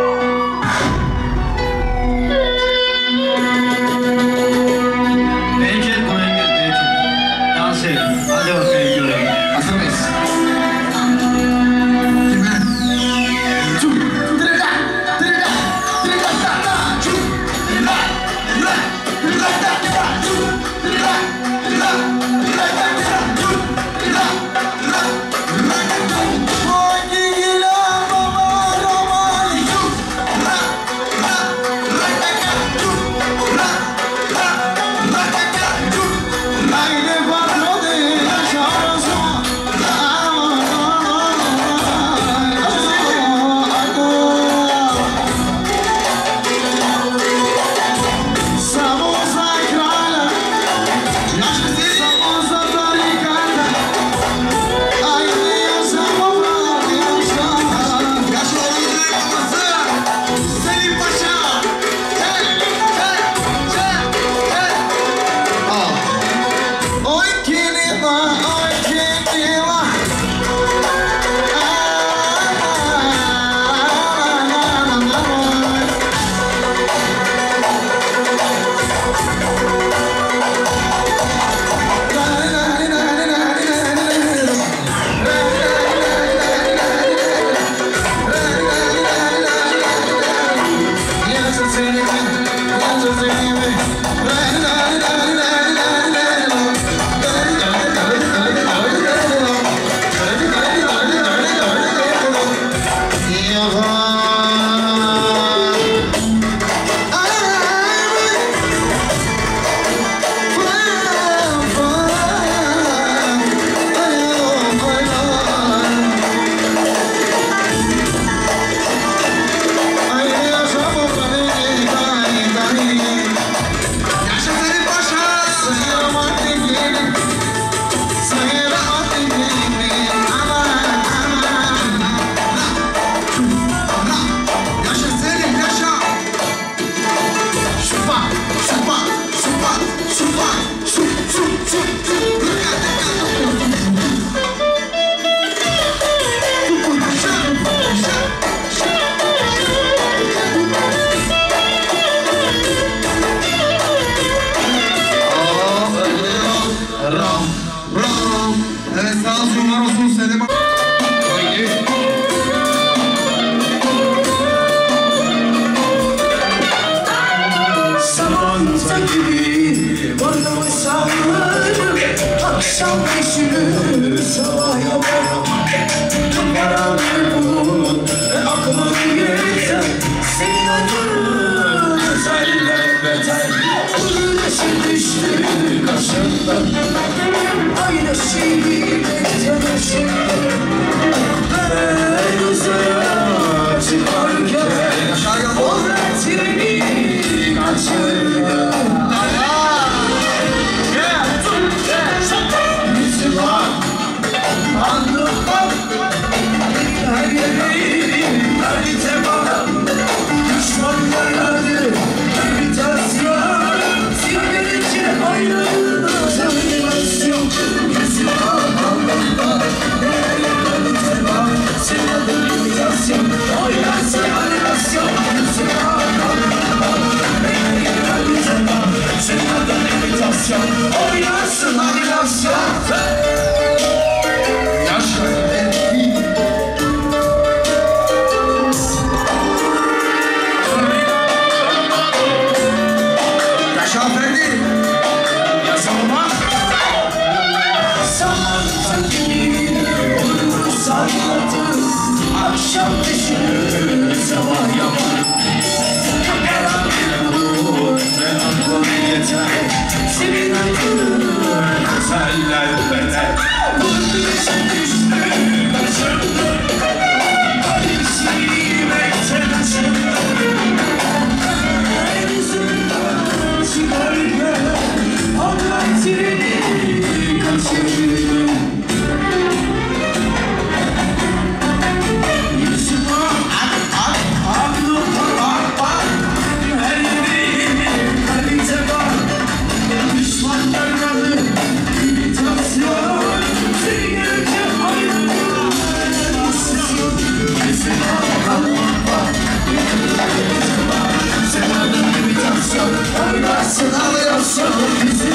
Behçet buraya gel Behçet. Dans et. Hadi bakayım görelim. Hazır mıyız? Akşam düşünür sabah yaparım. Karanlık bulur ve aklım geçer. Seni öldürür. başında aynı şeyi bekledim şimdi ben uzaya çıkarken o treni kaçırdım. Yüzü var anlık bak her yerim kalite var düşmanlarladı meditasyon silmedikçe ayrılığımız animasyon yüzü var anlık bak her yerim kalite var senin adın meditasyon oynarsın animasyon yüzü var anlık bak her yerim kalite var senin adın meditasyon oynarsın animasyon. Akşam düşünür sabah yapar karanlık olur ve aklım yeter senin aklın güzeller beter vurduysam düştü kaçırdı Paris'i beklemesin Denizimden çıkarken onlar treni kaçırdı. Oynarsın alıyorsun bizi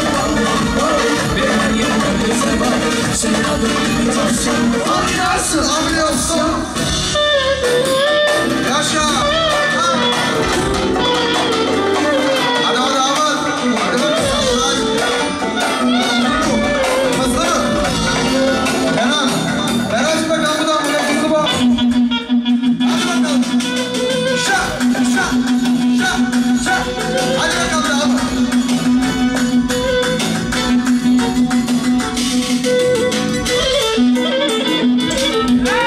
bir yerine bize bak senin adın imitasyon oynarsın alıyorsun yaşa hadi hadi hızlı Benan açma kapıdan buraya hızlı bak hadi bakalım şa hadi bakalım devam. Hey!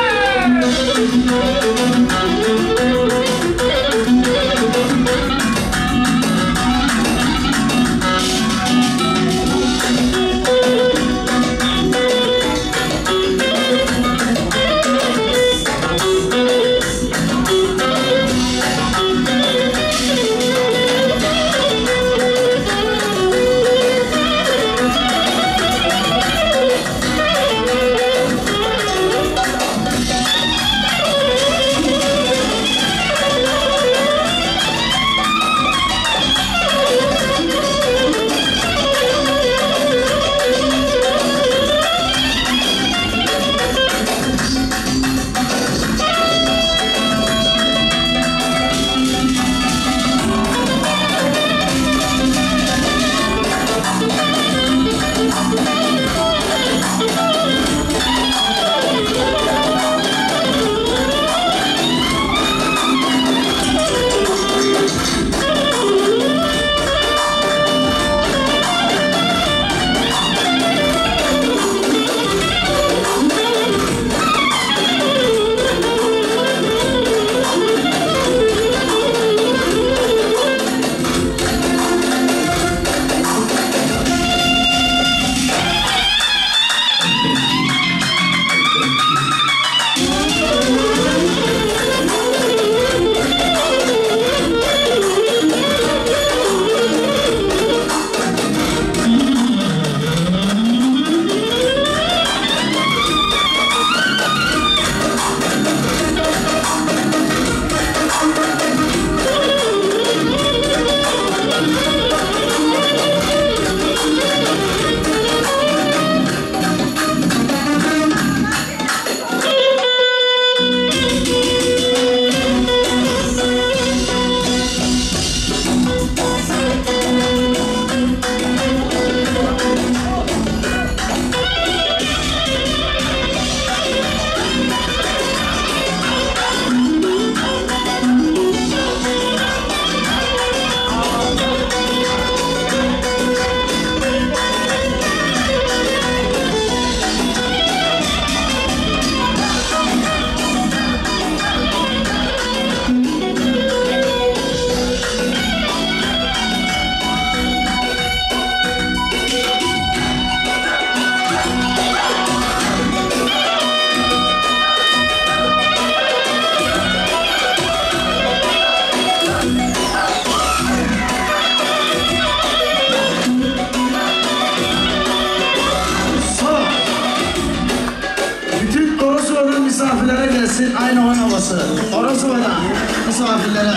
gelsin aynı oyun havası. Orosova'dan misafirlere.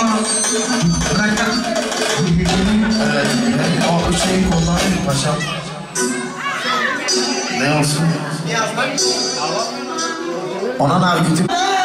Bırak. O şeyi kullanayım paşam. Ne olsun? Ona nar götür.